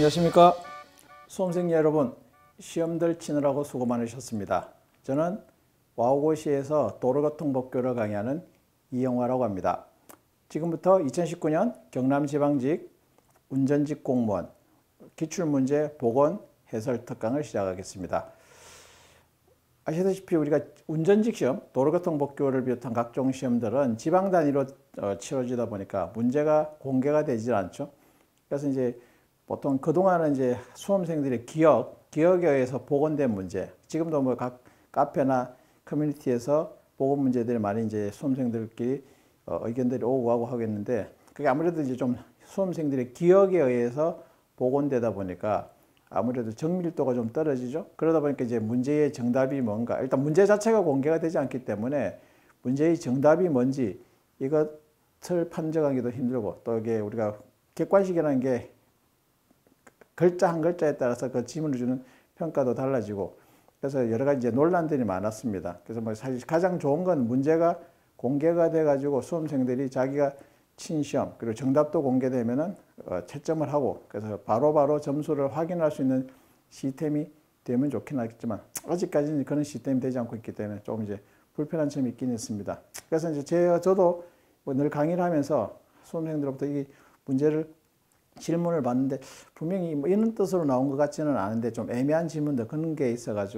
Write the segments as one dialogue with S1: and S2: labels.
S1: 안녕하십니까. 수험생 여러분, 시험들 치느라고 수고 많으셨습니다. 저는 와우고시에서 도로교통법규를 강의하는 이영화라고 합니다. 지금부터 2019년 경남지방직 운전직 공무원 기출문제 복원 해설 특강을 시작하겠습니다. 아시다시피 우리가 운전직 시험, 도로교통법규를 비롯한 각종 시험들은 지방 단위로 치러지다 보니까 문제가 공개가 되질 않죠. 그래서 이제 보통 그동안은 이제 수험생들의 기억에 의해서 복원된 문제, 지금도 뭐 각 카페나 커뮤니티에서 복원 문제들이 많이 이제 수험생들끼리 의견들이 오고 가고 하겠는데, 그게 아무래도 이제 좀 수험생들의 기억에 의해서 복원되다 보니까 아무래도 정밀도가 좀 떨어지죠. 그러다 보니까 이제 문제의 정답이 뭔가, 일단 문제 자체가 공개가 되지 않기 때문에 문제의 정답이 뭔지 이것을 판정하기도 힘들고, 또 이게 우리가 객관식이라는 게 글자 한 글자에 따라서 그 지문을 주는 평가도 달라지고, 그래서 여러 가지 이제 논란들이 많았습니다. 그래서 뭐 사실 가장 좋은 건 문제가 공개가 돼 가지고 수험생들이 자기가 친 시험 그리고 정답도 공개되면은 채점을 하고, 그래서 바로바로 점수를 확인할 수 있는 시스템이 되면 좋긴 하겠지만 아직까지는 그런 시스템이 되지 않고 있기 때문에 조금 이제 불편한 점이 있긴 있습니다. 그래서 이제 저도 늘 강의를 하면서 수험생들로부터 이 문제를 질문을 받는데 분명히 뭐 이런 뜻으로 나온 것 같지는 않은데 좀 애매한 질문들 그런 게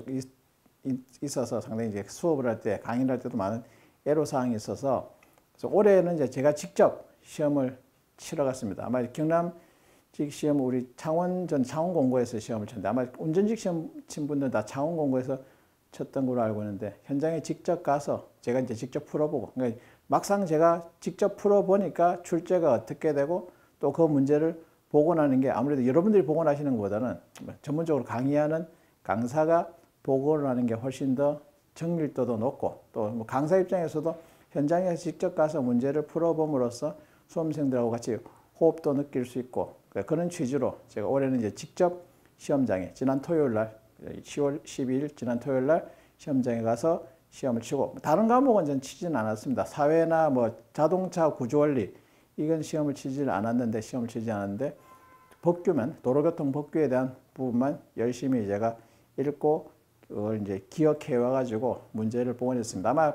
S1: 있어서 상당히 이제 수업을 할 때, 강의를 할 때도 많은 애로사항이 있어서, 그래서 올해는 이제 제가 직접 시험을 치러 갔습니다. 아마 경남직 시험 우리 창원공고에서 시험을 쳤는데, 아마 운전직 시험 친 분들은 다 창원공고에서 쳤던 걸로 알고 있는데, 현장에 직접 가서 제가 이제 직접 풀어보고, 그러니까 막상 제가 직접 풀어보니까 출제가 어떻게 되고 또 그 문제를 복원하는 게 아무래도 여러분들이 복원하시는 것보다는 전문적으로 강의하는 강사가 복원하는 게 훨씬 더 정밀도도 높고, 또 뭐 강사 입장에서도 현장에 직접 가서 문제를 풀어봄으로써 수험생들하고 같이 호흡도 느낄 수 있고, 그런 취지로 제가 올해는 이제 직접 시험장에 지난 토요일 날 10월 12일 지난 토요일 날 시험장에 가서 시험을 치고, 다른 과목은 전 치지는 않았습니다. 사회나 뭐 자동차 구조원리 이건 시험을 치지 않았는데 법규만, 도로교통 법규에 대한 부분만 열심히 제가 읽고 그걸 이제 기억해 와가지고 문제를 복원했습니다. 아마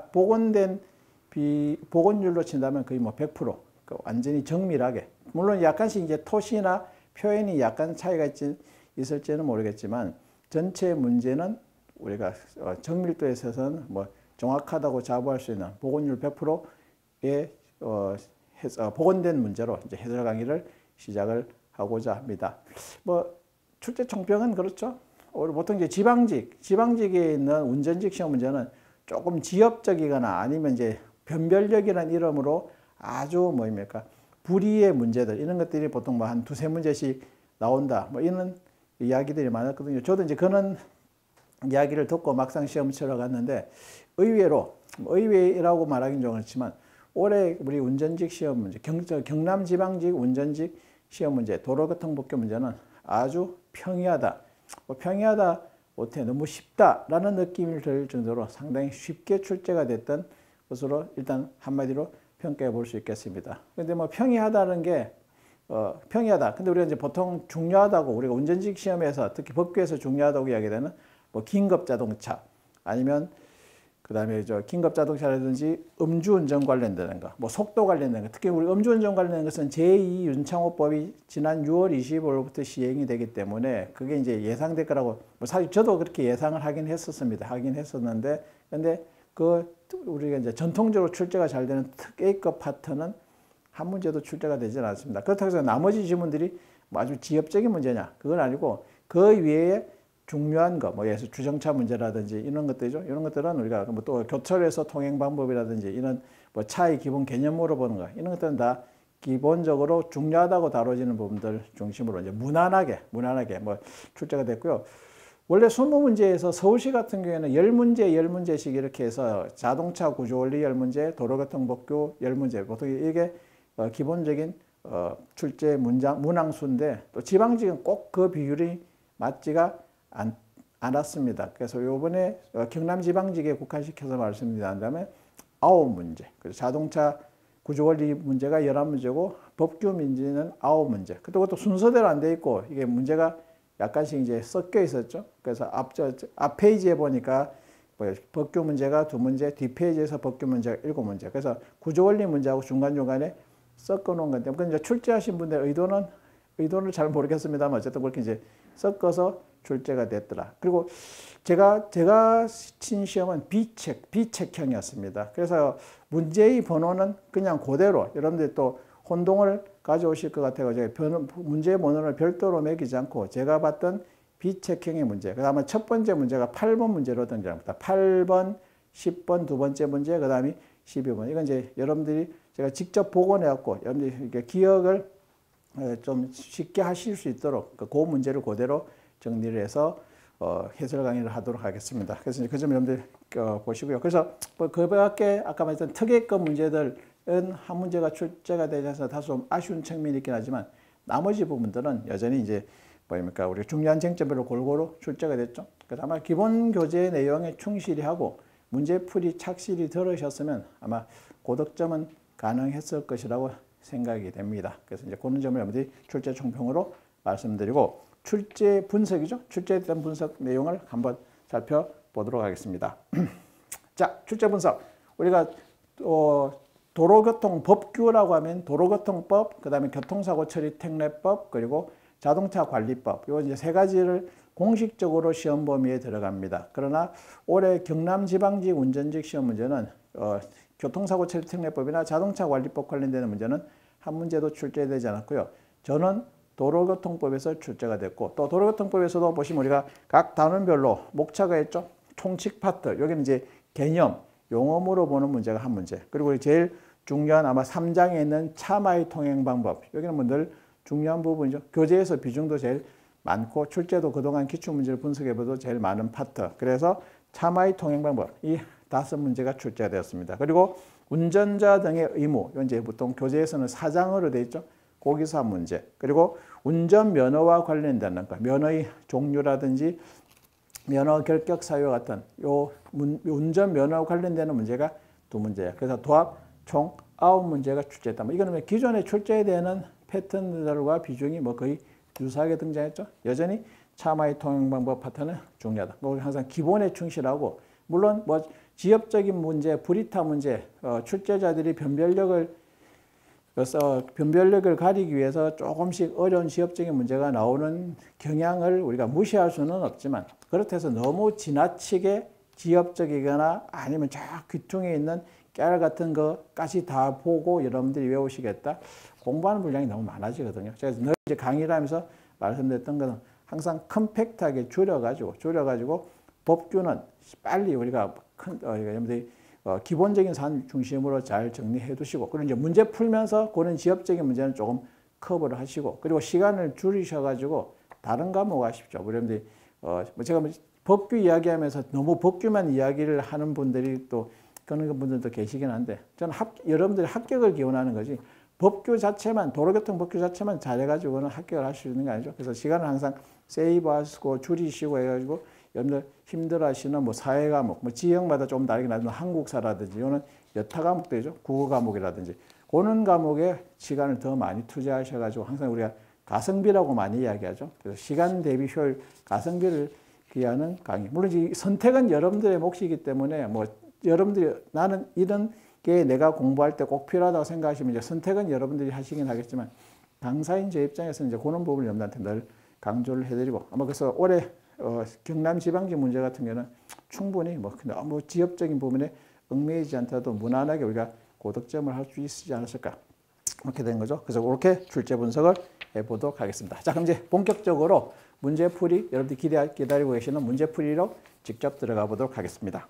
S1: 복원율로 친다면 거의 뭐 100% 완전히 정밀하게, 물론 약간씩 이제 토시나 표현이 약간 차이가 있을지는 모르겠지만 전체 문제는 우리가 정밀도에 있어서는 뭐 정확하다고 자부할 수 있는 복원율 100%의 복원된 문제로 이제 해설 강의를 시작을 하고자 합니다. 뭐 출제 총평은 그렇죠. 보통 이제 지방직에 있는 운전직 시험 문제는 조금 지엽적이거나 아니면 이제 변별력이라는 이름으로 아주 불이의 문제들, 이런 것들이 보통 뭐 한 두세 문제씩 나온다, 뭐 이런 이야기들이 많았거든요. 저도 이제 그런 이야기를 듣고 막상 시험 치러 갔는데, 의외라고 말하기는 좀 그렇지만 올해 우리 운전직 시험 문제, 경남지방직 운전직 시험 문제, 도로교통법규 문제는 아주 평이하다, 평이하다 못해 너무 쉽다라는 느낌이 들 정도로 상당히 쉽게 출제가 됐던 것으로 일단 한마디로 평가해 볼 수 있겠습니다. 근데 뭐 평이하다는 게 평이하다. 근데 우리가 이제 보통 중요하다고, 우리가 운전직 시험에서 특히 법규에서 중요하다고 이야기되는 뭐 긴급 자동차, 아니면 그다음에 긴급 자동차라든지 음주운전 관련되는 거, 뭐 속도 관련된 거, 특히 우리 음주운전 관련된 것은 제2윤창호법이 지난 6월 25일부터 시행이 되기 때문에 그게 이제 예상될 거라고, 뭐 사실 저도 그렇게 예상을 하긴 했었는데, 근데 우리가 이제 전통적으로 출제가 잘 되는 특 A급 파트는 한 문제도 출제가 되지 않습니다. 그렇다고 해서 나머지 지문들이 뭐 아주 지엽적인 문제냐, 그건 아니고 그 외에 중요한 거, 뭐 예를 들어서 주정차 문제라든지 이런 것들이죠. 이런 것들은 우리가 뭐 또 교철에서 통행 방법이라든지 이런 뭐 차의 기본 개념으로 보는 거, 이런 것들은 다 기본적으로 중요하다고 다뤄지는 부분들 중심으로 이제 무난하게 뭐 출제가 됐고요. 원래 20문제에서 서울시 같은 경우에는 10문제씩 이렇게 해서 자동차 구조원리 10문제, 도로교통법규 10문제, 보통 이게 기본적인 출제 문항수인데, 또 지방직은 꼭 그 비율이 맞지가 않았습니다. 그래서 이번에 경남지방직에 국한시켜서 말씀드린다면 9문제, 그리고 자동차 구조원리 문제가 11문제고 법규 문제는 9문제. 그것도 순서대로 안 돼 있고 이게 문제가 약간씩 이제 섞여 있었죠. 그래서 앞 페이지에 보니까 법규 문제가 2문제, 뒷 페이지에서 법규 문제가 7문제. 그래서 구조원리 문제하고 중간중간에 섞어 놓은 건데, 그 이제 출제하신 분들 의도는 잘 모르겠습니다만 어쨌든 그렇게 이제 섞어서 출제가 됐더라. 그리고 제가 친 시험은 비책형이었습니다. 그래서 문제의 번호는 그냥 그대로 여러분들이 또 혼동을 가져오실 것 같아가지고 문제의 번호를 별도로 매기지 않고 제가 봤던 비책형의 문제. 그 다음에 첫 번째 문제가 8번 문제로 등장합니다. 8번, 10번 두 번째 문제, 그 다음에 12번. 이건 이제 여러분들이 제가 직접 복원해갖고 여러분들이 이렇게 기억을 좀 쉽게 하실 수 있도록 그 문제를 그대로 정리를 해서 해설 강의를 하도록 하겠습니다. 그래서 그 점 여러분들 보시고요. 그래서 그 밖에 아까 말했던 특혜급 문제들은 한 문제가 출제가 되어서 다소 아쉬운 측면이 있긴 하지만 나머지 부분들은 여전히 이제 뭐입니까? 우리 중요한 쟁점별로 골고루 출제가 됐죠. 그래서 아마 기본 교재 내용에 충실히 하고 문제풀이 착실히 들으셨으면 아마 고득점은 가능했을 것이라고 생각이 됩니다. 그래서 이제 그런 점을 여러분들이 출제 총평으로 말씀드리고 출제 분석이죠. 출제에 대한 분석 내용을 한번 살펴보도록 하겠습니다. 자, 출제 분석. 우리가 도로교통법규라고 하면 도로교통법, 그 다음에 교통사고 처리 특례법, 그리고 자동차관리법. 요 이제 세 가지를 공식적으로 시험 범위에 들어갑니다. 그러나 올해 경남지방직 운전직 시험 문제는 교통사고 처리 특례법이나 자동차관리법 관련되는 문제는 한 문제도 출제되지 않았고요. 저는 도로교통법에서 출제가 됐고, 또 도로교통법에서도 보시면 우리가 각 단원별로 목차가 있죠. 총칙 파트. 여기는 이제 개념, 용어으로 보는 문제가 한 문제. 그리고 제일 중요한 아마 3장에 있는 차마의 통행 방법. 여기는 늘 중요한 부분이죠. 교재에서 비중도 제일 많고 출제도 그동안 기출문제를 분석해봐도 제일 많은 파트. 그래서 차마의 통행 방법. 이 5문제가 출제가 되었습니다. 그리고 운전자 등의 의무. 이제 보통 교재에서는 4장으로 되어 있죠. 거기서 한 문제. 그리고 운전면허와 관련되는 것, 면허의 종류라든지 면허 결격 사유 같은 요 운전면허와 관련되는 문제가 2문제예요. 그래서 도합 총 9문제가 출제했다. 이거는 기존에 출제되는 패턴들과 비중이 거의 유사하게 등장했죠. 여전히 차마의 통행 방법 파트는 중요하다. 항상 기본에 충실하고, 물론 지역적인 문제, 불이타 문제, 출제자들이 변별력을 가리기 위해서 조금씩 어려운 지역적인 문제가 나오는 경향을 우리가 무시할 수는 없지만, 그렇다 해서 너무 지나치게 지역적이거나 아니면 저 귀퉁이에 있는 깨알 같은 것까지 다 보고 여러분들이 외우시겠다. 공부하는 분량이 너무 많아지거든요. 제가 늘 이제 강의를 하면서 말씀드렸던 것은 항상 컴팩트하게 줄여가지고 법규는 빨리 우리가 여러분들이 기본적인 사안 중심으로 잘 정리해 두시고, 그리고 이제 문제 풀면서 그런 지역적인 문제는 조금 커버를 하시고, 그리고 시간을 줄이셔가지고 다른 과목 하십시오. 여러분들이 제가 법규 이야기하면서 너무 법규만 이야기를 하는 분들이 또 그런 분들도 계시긴 한데, 저는 여러분들이 합격을 기원하는 거지 법규 자체만, 도로교통 법규 자체만 잘해가지고는 합격을 할 수 있는 게 아니죠. 그래서 시간을 항상 세이브하시고 줄이시고 해가지고 여러분들 힘들어하시는 사회 과목, 지역마다 좀 다르긴 하지만 한국사라든지 이거는 여타 과목들이죠. 국어 과목이라든지 그런 과목에 시간을 더 많이 투자하셔가지고 항상 우리가 가성비라고 많이 이야기하죠. 그래서 시간 대비 효율, 가성비를 기하는 강의. 물론 이 선택은 여러분들의 몫이기 때문에 여러분들이 나는 이런 게 내가 공부할 때 꼭 필요하다고 생각하시면 이제 선택은 여러분들이 하시긴 하겠지만, 강사인 제 입장에서는 이제 그런 부분을 여러분들한테 늘 강조를 해드리고, 아마 그래서 올해 경남지방직 문제 같은 경우는 충분히 너무 지역적인 부분에 얽매이지 않더라도 무난하게 우리가 고득점을 할 수 있지 않았을까, 이렇게 된 거죠. 그래서 이렇게 출제 분석을 해보도록 하겠습니다. 자, 그럼 이제 본격적으로 문제풀이, 여러분들이 기다리고 계시는 문제풀이로 직접 들어가 보도록 하겠습니다.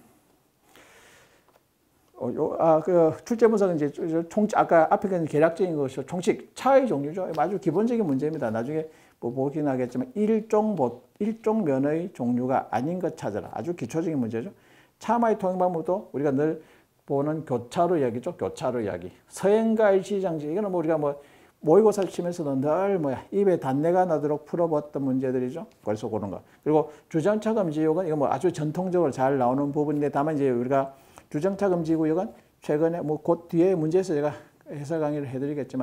S1: 출제 분석은 이제 아까 앞에 계략적인 것이 총칙, 차의 종류죠. 아주 기본적인 문제입니다. 나중에 보긴 하겠지만 일종 면허의 종류가 아닌 것 찾아라. 아주 기초적인 문제죠. 차마의 통행 방법도 우리가 늘 보는 교차로 이야기죠. 교차로 이야기. 서행과 일시정지. 이거는 우리가 모의고사를 치면서도 늘 입에 단내가 나도록 풀어봤던 문제들이죠. 그래서 그런 거. 그리고 주정차 금지구역은 이거 아주 전통적으로 잘 나오는 부분인데, 다만 이제 우리가 주정차 금지구역은 최근에 곧 뒤에 문제에서 제가 해설 강의를 해드리겠지만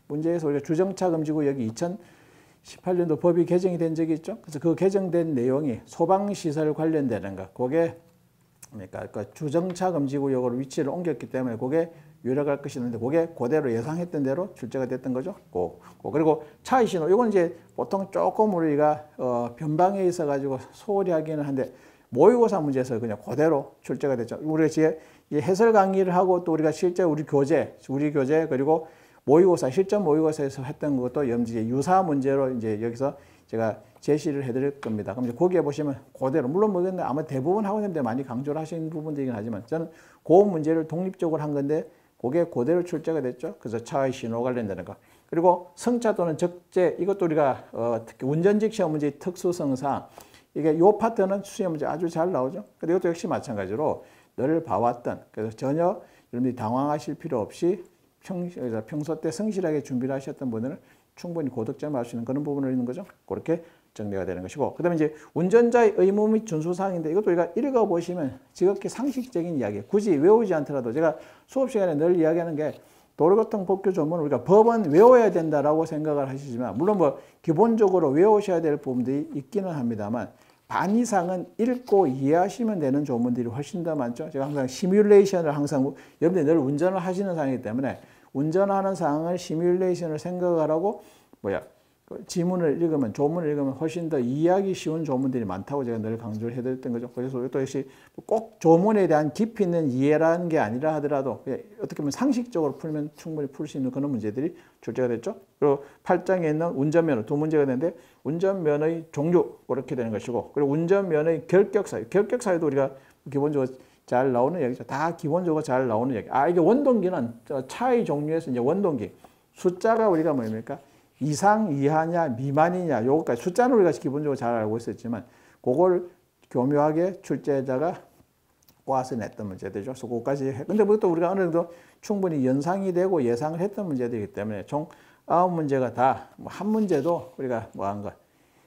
S1: 문제에서 우리가 주정차 금지구역이 2018년도 법이 개정이 된 적이 있죠. 그래서 그 개정된 내용이 소방시설 관련되는 거, 그게 그러니까 그 주정차 금지구역으로 위치를 옮겼기 때문에 그게 유력할 것이었는데 그게 그대로 예상했던 대로 출제가 됐던 거죠. 그리고 차의 신호, 이건 이제 보통 조금 우리가 변방에 있어 가지고 소홀히 하기는 한데 모의고사 문제에서 그냥 그대로 출제가 됐죠. 우리가 이제 해설 강의를 하고 또 우리가 실제 우리 교재 그리고 모의고사 실전 모의고사에서 했던 것도 유사 문제로 이제 여기서 제가 제시를 해드릴 겁니다. 그럼 이제 거기에 보시면 그대로, 물론 뭐 아마 대부분 학원님들 많이 강조를 하시는 부분들이긴 하지만 저는 그 문제를 독립적으로 한 건데 그게 그대로 출제가 됐죠. 그래서 차의 신호 관련되는 거. 그리고 성차 또는 적재, 이것도 우리가 특히 운전직 시험 문제의 특수성상 이게 요 파트는 시험 문제 아주 잘 나오죠. 근데 이것도 역시 마찬가지로 늘 봐왔던, 그래서 전혀 여러분들이 당황하실 필요 없이 평소 때 성실하게 준비를 하셨던 분들은 충분히 고득점을 할 수 있는 그런 부분을 있는 거죠. 그렇게 정리가 되는 것이고, 그 다음에 이제 운전자의 의무 및 준수사항인데 이것도 우리가 읽어보시면 지극히 상식적인 이야기, 굳이 외우지 않더라도 제가 수업 시간에 늘 이야기하는 게 도로교통법규 전문을 우리가 법은 외워야 된다라고 생각을 하시지만 물론 뭐 기본적으로 외우셔야 될 부분들이 있기는 합니다만 반 이상은 읽고 이해하시면 되는 조문들이 훨씬 더 많죠. 제가 항상 시뮬레이션을 항상 여러분들이 늘 운전을 하시는 상황이기 때문에 운전하는 상황을 시뮬레이션을 생각하라고 지문을 읽으면, 조문을 읽으면 훨씬 더 이해하기 쉬운 조문들이 많다고 제가 늘 강조를 해드렸던 거죠. 그래서 또 역시 꼭 조문에 대한 깊이 있는 이해라는 게 아니라 하더라도 어떻게 보면 상식적으로 풀면 충분히 풀 수 있는 그런 문제들이 출제가 됐죠. 그리고 8장에 있는 운전면허 두 문제가 되는데 운전면허의 종류 그렇게 되는 것이고, 그리고 운전면허의 결격사유도 우리가 기본적으로 잘 나오는 얘기죠. 다 기본적으로 잘 나오는 얘기. 이게 원동기는 차의 종류에서 이제 원동기 숫자가 우리가 뭡니까? 이상, 이하냐, 미만이냐, 요거까지 숫자는 우리가 기본적으로 잘 알고 있었지만 그걸 교묘하게 출제자가 꼬아서 냈던 문제들이죠. 그래서 그거까지. 근데 그것도 우리가 어느 정도 충분히 연상이 되고 예상을 했던 문제들이기 때문에 총 9문제가 다 한 문제도 우리가 뭐한 것,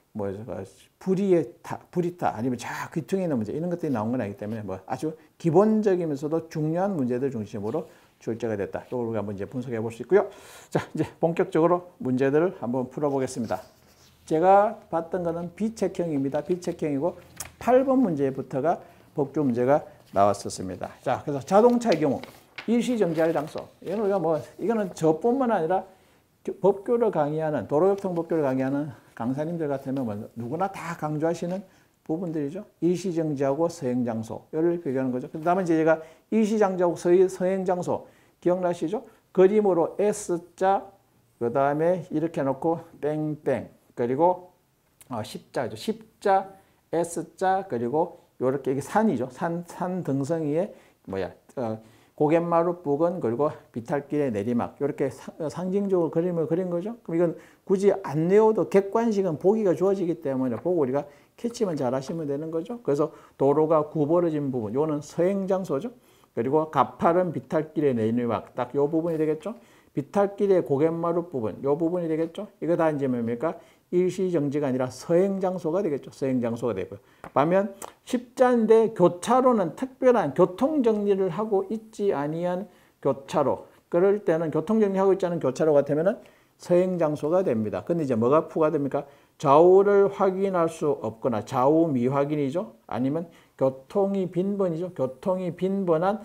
S1: 불이타 아니면 귀퉁이 있는 문제 이런 것들이 나온 건 아니기 때문에 아주 기본적이면서도 중요한 문제들 중심으로 출제가 됐다. 이걸 우리가 한번 이제 분석해 볼 수 있고요. 자, 이제 본격적으로 문제들을 한번 풀어보겠습니다. 제가 봤던 거는 비책형입니다. 비책형이고 8번 문제부터가 법규 문제가 나왔었습니다. 자, 그래서 자동차의 경우 일시정지할 장소. 이거는 우리가 이거는 저뿐만 아니라 법규를 강의하는, 도로교통법규를 강의하는 강사님들 같으면 누구나 다 강조하시는 부분들이죠. 일시정지하고 서행장소를 비교하는 거죠. 그 다음에 이제 제가 일시정지하고 서행장소 기억나시죠? 그림으로 S자, 그 다음에 이렇게 놓고 땡땡, 그리고 십자죠. 십자, S자, 그리고 요렇게 이게 산이죠. 산 등성이에 고갯마루 부근, 그리고 비탈길의 내리막, 이렇게 상징적으로 그림을 그린 거죠. 그럼 이건 굳이 안 외워도 객관식은 보기가 좋아지기 때문에 보고 우리가 캐치만 잘 하시면 되는 거죠. 그래서 도로가 구부러진 부분, 요거는 서행장소죠. 그리고 가파른 비탈길의 내리막, 딱 요 부분이 되겠죠. 비탈길의 고갯마루 부분, 요 부분이 되겠죠. 이거 다 이제 뭡니까? 일시정지가 아니라 서행장소가 되겠죠. 서행장소가 되고요. 반면 십자인데 교차로는 특별한 교통정리를 하고 있지 아니한 교차로, 그럴 때는 교통정리하고 있지 않은 교차로 같으면 서행장소가 됩니다. 근데 이제 뭐가 부과됩니까? 좌우를 확인할 수 없거나 좌우 미확인이죠. 아니면 교통이 빈번이죠. 교통이 빈번한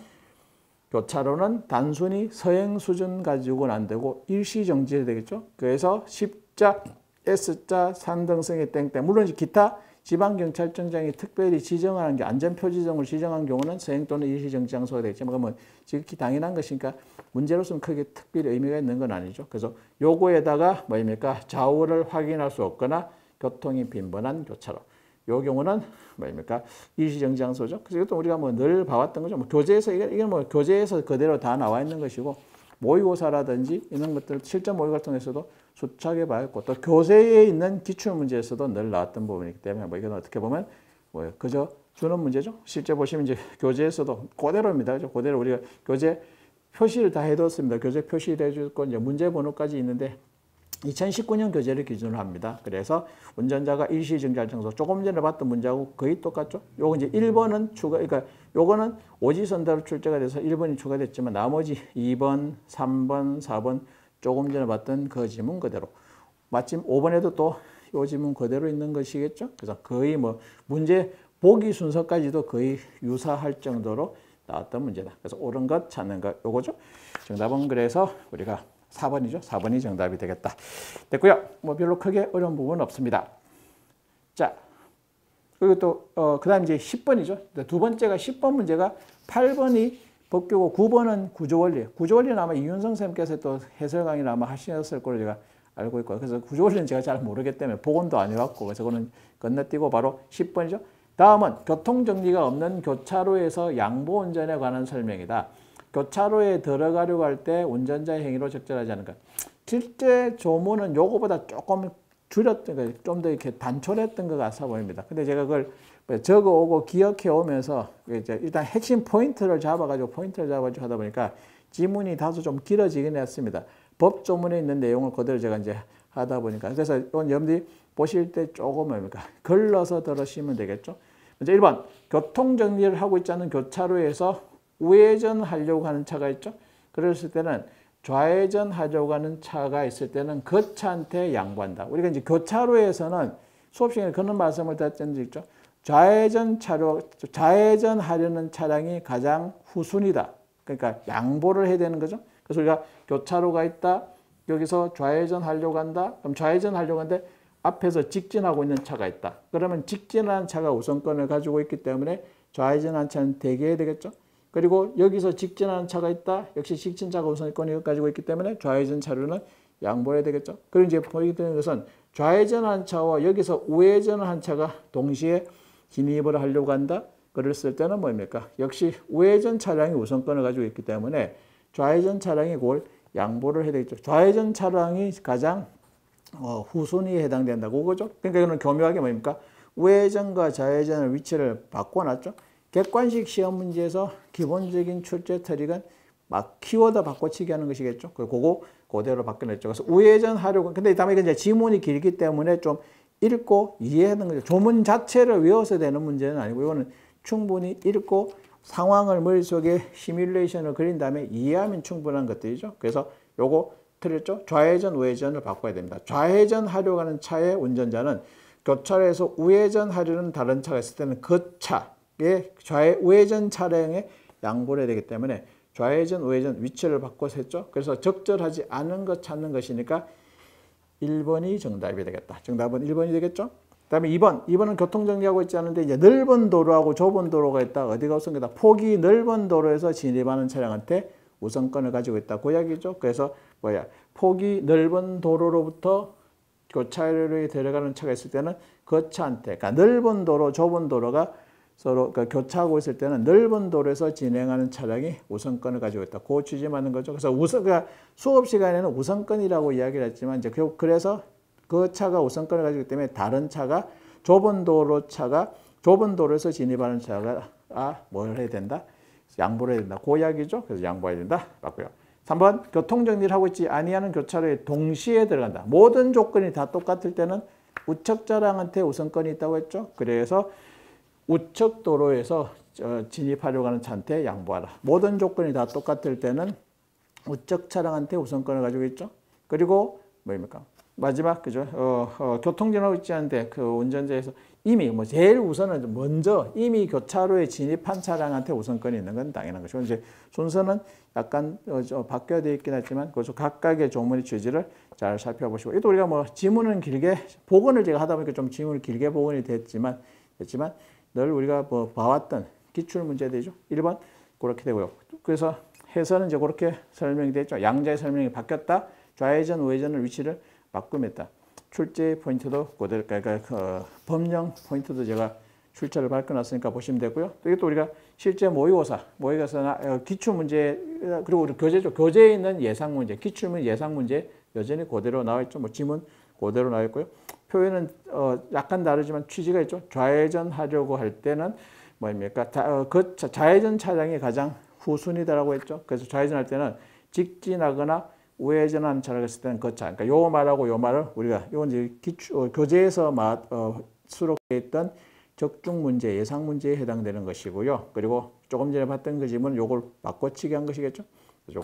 S1: 교차로는 단순히 서행 수준 가지고는 안 되고 일시정지해야 되겠죠. 그래서 십자, S자, 산등성의 땡땡. 물론 기타 지방경찰청장이 특별히 지정하는 게 안전표지정을 지정한 경우는 서행 또는 일시정지 장소가 되겠지만 그러면 지극히 당연한 것이니까 문제로서는 크게 특별히 의미가 있는 건 아니죠. 그래서 요거에다가 뭐입니까? 좌우를 확인할 수 없거나 교통이 빈번한 교차로. 요 경우는 뭐입니까? 일시정지 장소죠. 그래서 이것도 우리가 늘 봐왔던 거죠. 교재에서 이건 교재에서 그대로 다 나와 있는 것이고 모의고사라든지 이런 것들 실전 모의 같은 데서도 수차게 봐왔고 또 교재에 있는 기출문제에서도 늘 나왔던 부분이기 때문에 이건 어떻게 보면 그저 주는 문제죠. 실제 보시면 이제 교재에서도 그대로입니다. 그죠? 그대로 우리가 교재 표시를 다 해뒀습니다. 교재 표시를 해주고 이제 문제 번호까지 있는데 2019년 교재를 기준으로 합니다. 그래서 운전자가 일시정지할 장소, 조금 전에 봤던 문제하고 거의 똑같죠. 요거 이제 1번은 그러니까 요거는 오지선다로 출제가 돼서 1번이 추가됐지만 나머지 2번, 3번, 4번 조금 전에 봤던 그 지문 그대로. 마침 5번에도 또 이 지문 그대로 있는 것이겠죠. 그래서 거의 뭐 문제 보기 순서까지도 거의 유사할 정도로 나왔던 문제다. 그래서 옳은 것 찾는 것 요거죠. 정답은 그래서 우리가 4번이죠. 4번이 정답이 되겠다. 됐고요. 뭐 별로 크게 어려운 부분은 없습니다. 자, 그리고 또 그다음 이제 10번이죠. 두 번째가 10번 문제가 8번이 법규고 9번은 구조원리. 구조원리는 아마 이윤성 선생님께서 또 해설 강의를 아마 하셨을 거로 제가 알고 있고요. 그래서 구조원리는 제가 잘 모르기 때문에 복원도 안 해왔고 그래서 그거는 건너뛰고 바로 10번이죠. 다음은 교통정리가 없는 교차로에서 양보운전에 관한 설명이다. 교차로에 들어가려고 할 때 운전자의 행위로 적절하지 않은 것. 실제 조문은 요거보다 조금 줄였던, 좀 더 이렇게 단촐했던 것 같아 보입니다. 근데 제가 그걸 적어오고 기억해 오면서 이제 일단 핵심 포인트를 잡아가지고 하다 보니까 지문이 다소 좀 길어지긴 했습니다. 법 조문에 있는 내용을 그대로 제가 이제 하다 보니까. 그래서 이건 여러분들이 보실 때 조금 뭡니까? 걸러서 들으시면 되겠죠. 먼저 1번. 교통정리를 하고 있지 않은 교차로에서 우회전 하려고 하는 차가 있죠. 그랬을 때는 좌회전 하려고 하는 차가 있을 때는 그 차한테 양보한다. 우리가 이제 교차로에서는 수업 시간에 그런 말씀을 드렸던 적 있죠. 좌회전 하려는 차량이 가장 후순위다. 그러니까 양보를 해야 되는 거죠. 그래서 우리가 교차로가 있다. 여기서 좌회전 하려고 한다. 그럼 좌회전 하려고 하는데 앞에서 직진하고 있는 차가 있다. 그러면 직진하는 차가 우선권을 가지고 있기 때문에 좌회전하는 차는 대기해야 되겠죠. 그리고 여기서 직진하는 차가 있다. 역시 직진차가 우선권을 가지고 있기 때문에 좌회전 차로는 양보해야 되겠죠. 그리고 이제 보이게 되는 것은 좌회전한 차와 여기서 우회전한 차가 동시에 진입을 하려고 한다. 그랬을 때는 뭡니까? 역시 우회전 차량이 우선권을 가지고 있기 때문에 좌회전 차량이 그걸 양보를 해야 되겠죠. 좌회전 차량이 가장 후순위에 해당된다고 그거죠. 그러니까 이거는 교묘하게 뭡니까? 우회전과 좌회전의 위치를 바꿔놨죠. 객관식 시험 문제에서 기본적인 출제 트릭은 막 키워드 바꿔치기 하는 것이겠죠. 그거 그대로 바꿔냈죠. 그래서 우회전 하려고. 근데 다음에 이제 지문이 길기 때문에 좀 읽고 이해하는 거죠. 조문 자체를 외워서 되는 문제는 아니고 이거는 충분히 읽고 상황을 머릿속에 시뮬레이션을 그린 다음에 이해하면 충분한 것들이죠. 그래서 요거 틀렸죠? 좌회전, 우회전을 바꿔야 됩니다. 좌회전 하려고 하는 차의 운전자는 교차로에서 우회전 하려는 다른 차가 있을 때는 그 차의 우회전 차량에 양보를 해야 되기 때문에 좌회전, 우회전 위치를 바꿔서 했죠. 그래서 적절하지 않은 것 찾는 것이니까 1번이 정답이 되겠다. 정답은 1번이 되겠죠? 그 다음에 2번. 2번은 교통정리하고 있지 않은데 이제 넓은 도로하고 좁은 도로가 있다. 어디가 우선권이다? 폭이 넓은 도로에서 진입하는 차량한테 우선권을 가지고 있다. 그 이야기죠. 그래서 폭이 넓은 도로로부터 교차로에 들어가는 차가 있을 때는 그 차한테, 그러니까 넓은 도로, 좁은 도로가 서로 교차하고 있을 때는 넓은 도로에서 진행하는 차량이 우선권을 가지고 있다. 그 취지 맞는 거죠. 그래서 그러니까 수업 시간에는 우선권이라고 이야기를 했지만 이제 그래서 그 차가 우선권을 가지고 있기 때문에 다른 차가 좁은 도로에서 진입하는 차가 뭘 해야 된다? 양보를 해야 된다. 그 이야기죠. 그래서 양보해야 된다. 맞고요. 3번 교통정리를 하고 있지 아니하는 교차로에 동시에 들어간다. 모든 조건이 다 똑같을 때는 우측 차량한테 우선권이 있다고 했죠. 그래서 우측 도로에서 진입하려고 하는 차한테 양보하라. 모든 조건이 다 똑같을 때는 우측 차량한테 우선권을 가지고 있죠. 그리고 뭡니까? 마지막 그죠? 교통정리하고 있지 않은데 그 운전자에서 이미 제일 우선은 먼저 이미 교차로에 진입한 차량한테 우선권이 있는 건 당연한 것이고 이제 순서는 약간 바뀌어 되어 있긴 하지만 그래서 각각의 조문의 취지를 잘 살펴보시고 또 우리가 지문은 길게 복원을 제가 하다 보니까 좀 지문을 길게 복원이 됐지만 늘 우리가 봐왔던 기출 문제들이죠. 1번 그렇게 되고요. 그래서 해설은 이제 그렇게 설명이 됐죠. 양자의 설명이 바뀌었다. 좌회전, 우회전을 위치를 바꾸었다. 출제 포인트도 그대로, 그러니까 법령 포인트도 제가 출제를 밝혀놨으니까 보시면 되고요. 또 우리가 실제 모의고사나 기출 문제 그리고 우리 교재죠. 교재에 있는 예상 문제, 기출문 예상 문제 여전히 그대로 나와 있죠. 지문 그대로 나와 있고요. 표현은 약간 다르지만 취지가 있죠. 좌회전 하려고 할 때는 뭡니까? 그 좌회전 차량이 가장 후순위다라고 했죠. 그래서 좌회전할 때는 직진하거나 우회전하는 차를 했을 때는 그 차. 그러니까 요 말하고 요 말을 우리가 이건 이제 교재에서 수록되어 있던 적중 문제, 예상 문제에 해당되는 것이고요. 그리고 조금 전에 봤던 그 지문 요걸 바꿔치기 한 것이겠죠. 요거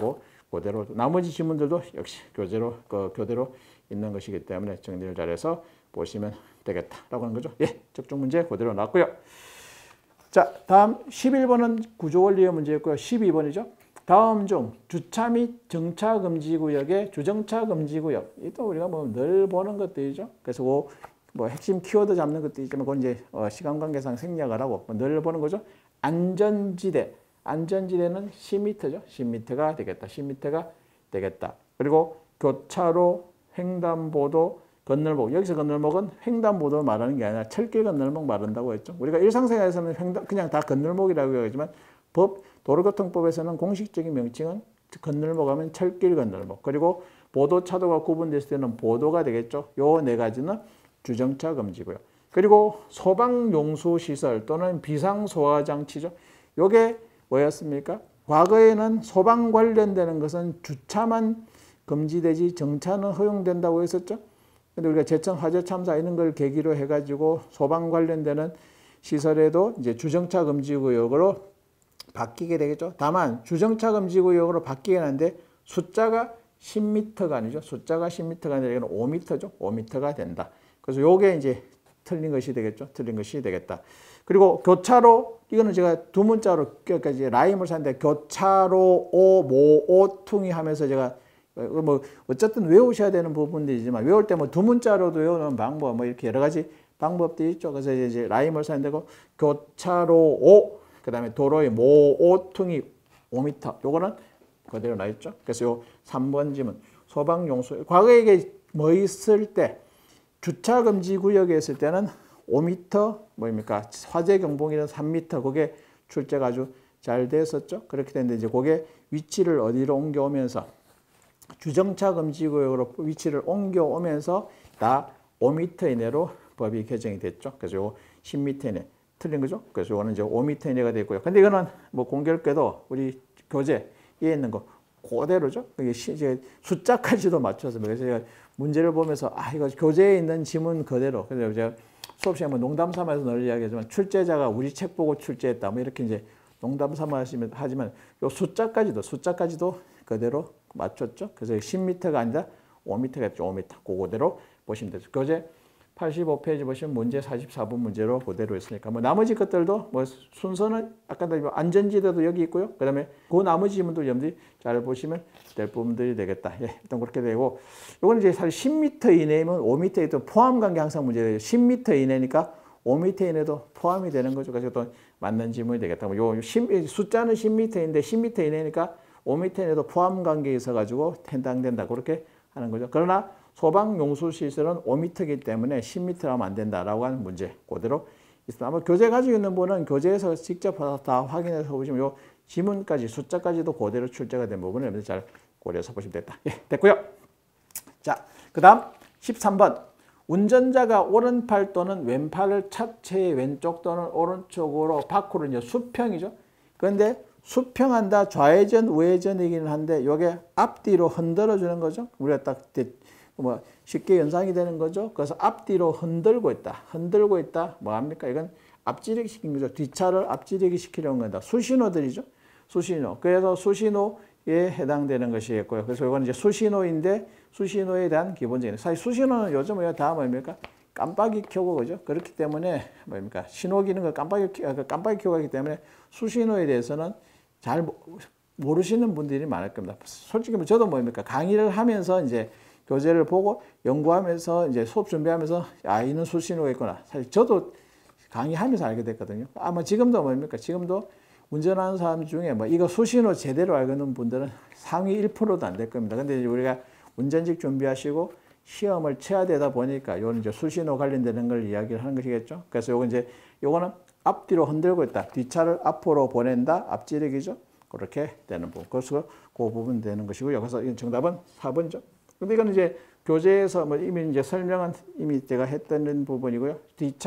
S1: 그대로 나머지 지문들도 역시 교대로 있는 것이기 때문에 정리를 잘해서 보시면 되겠다라고 하는 거죠. 예, 적중 문제 그대로 나왔고요. 자, 다음 11번은 구조원리의 문제였고요. 12번이죠. 다음 중 주차 및 정차 금지 구역의 주정차 금지 구역. 이또 우리가 뭐 늘 보는 것들이죠. 그래서 뭐 핵심 키워드 잡는 것도 있지만 그건 이제 시간 관계상 생략을 하고 늘 보는 거죠. 안전지대. 안전지대는 10m죠. 10m가 되겠다. 10m가 되겠다. 그리고 교차로, 횡단보도, 건널목. 여기서 건널목은 횡단보도를 말하는 게 아니라 철길 건널목 말한다고 했죠. 우리가 일상생활에서는 그냥 다 건널목이라고 하지만 도로교통법에서는 공식적인 명칭은 건널목 하면 철길 건널목. 그리고 보도 차도가 구분됐을 때는 보도가 되겠죠. 요 네 가지는 주정차 금지고요. 그리고 소방용수시설 또는 비상소화장치죠. 요게 뭐였습니까? 과거에는 소방 관련되는 것은 주차만 금지되지 정차는 허용된다고 했었죠. 근데 우리가 제천 화재 참사 이런 걸 계기로 해가지고 소방 관련되는 시설에도 이제 주정차 금지 구역으로 바뀌게 되겠죠. 다만 주정차 금지 구역으로 바뀌긴 한데 숫자가 10m가 아니죠. 숫자가 10m가 아니라 이건 5m죠. 5m가 된다. 그래서 요게 이제 틀린 것이 되겠죠. 틀린 것이 되겠다. 그리고 교차로 이거는 제가 두 문자로 그러니까 이제 라임을 샀는데 교차로 모오퉁이 하면서 제가 뭐 어쨌든 외우셔야 되는 부분들이지만 외울 때 뭐 두 문자로도 외우는 방법 뭐 이렇게 여러 가지 방법들이 있죠. 그래서 이제 라임을 샀는데 교차로 그다음에 도로의 모오퉁이 5m 요거는 그대로 나 있죠. 그래서 요 3번 지문 소방용수 과거에 이게 뭐 있을 때 주차 금지 구역에 있을 때는 5m 뭐입니까? 화재 경보기는 3m 그게 출제가 아주 잘 됐었죠. 그렇게 됐는데 이제 그게 위치를 어디로 옮겨오면서 주정차 금지 구역으로 위치를 옮겨오면서 다 5m 이내로 법이 개정이 됐죠. 그래서 요 10m 이내 틀린 거죠. 그래서 이거는 이제 5m 이내가 됐고요. 근데 이거는 뭐 공교롭게도 우리 교재에 있는 거 그대로죠. 이게 이제 숫자까지도 맞춰서 그래서 제가 문제를 보면서 이거 교재에 있는 지문 그대로. 그래서 제가 수업 시간에 농담 삼아서 늘 이야기하지만 출제자가 우리 책 보고 출제했다. 뭐 이렇게 이제 농담 삼아 하지만 요 숫자까지도 그대로 맞췄죠. 그래서 10m가 아니라 5m가 됐죠. 5m. 그대로 보시면 되죠. 교재 85페이지 보시면 문제 44번 문제로 그대로 있으니까 뭐 나머지 것들도 뭐 순서는 아까도 안전지대도 여기 있고요. 그다음에 그 나머지 지문도 여러분들이 잘 보시면 될 부분들이 되겠다. 예, 일단 그렇게 되고 이거는 이제 사실 10m 이내면 5m에 또 포함 관계 항상 문제예요. 10m 이내니까 5m 이내도 포함이 되는 거죠. 그래서 또 맞는 지문이 되겠다. 뭐 요 숫자는 10m인데 10m 이내니까 5m 이내도 포함 관계에 있어 가지고 해당된다. 그렇게 하는 거죠. 그러나 소방용수시설은 5m이기 때문에 10m 하면 안 된다라고 하는 문제 그대로 있습니다. 아마 교재 가지고 있는 분은 교재에서 직접 다 확인해서 보시면 요 지문까지 숫자까지도 그대로 출제가 된 부분을 여러분들 잘 고려해서 보시면 됐다. 예, 됐고요. 자, 그 다음 13번 운전자가 오른팔 또는 왼팔을 차체의 왼쪽 또는 오른쪽으로 밖으로 이제 수평이죠. 그런데 수평한다 좌회전 우회전이기는 한데 이게 앞뒤로 흔들어 주는 거죠. 우리가 딱 뭐 쉽게 연상이 되는 거죠. 그래서 앞뒤로 흔들고 있다. 뭐 합니까? 이건 앞지르기 시킨 거죠. 뒷차를 앞지르기 시키려는 겁니다. 수신호들이죠. 수신호. 그래서 수신호에 해당되는 것이겠고요. 그래서 이건 이제 수신호인데 수신호에 대한 기본적인 사실 수신호는 요즘은 다 뭡니까? 깜빡이 켜고 그죠? 그렇기 때문에 뭡니까? 신호 기능을 깜빡이 켜고 하기 때문에 수신호에 대해서는 잘 모르시는 분들이 많을 겁니다. 솔직히 저도 뭡니까? 강의를 하면서 이제 교재를 보고 연구하면서 이제 수업 준비하면서 이는 수신호가 있구나. 사실 저도 강의하면서 알게 됐거든요. 아마 지금도 뭡니까? 지금도 운전하는 사람 중에 뭐 이거 수신호 제대로 알고 있는 분들은 상위 1%도 안 될 겁니다. 근데 이제 우리가 운전직 준비하시고 시험을 쳐야 되다 보니까 요는 이제 수신호 관련되는 걸 이야기를 하는 것이겠죠. 그래서 요거는 앞뒤로 흔들고 있다. 뒷차를 앞으로 보낸다. 앞지르기죠. 그렇게 되는 부분. 그래서 그 부분 되는 것이고요. 그래서 정답은 4번이죠. 근데 이건 이제 교재에서 뭐 이미 이제 설명은 이미 제가 했던 부분이고요.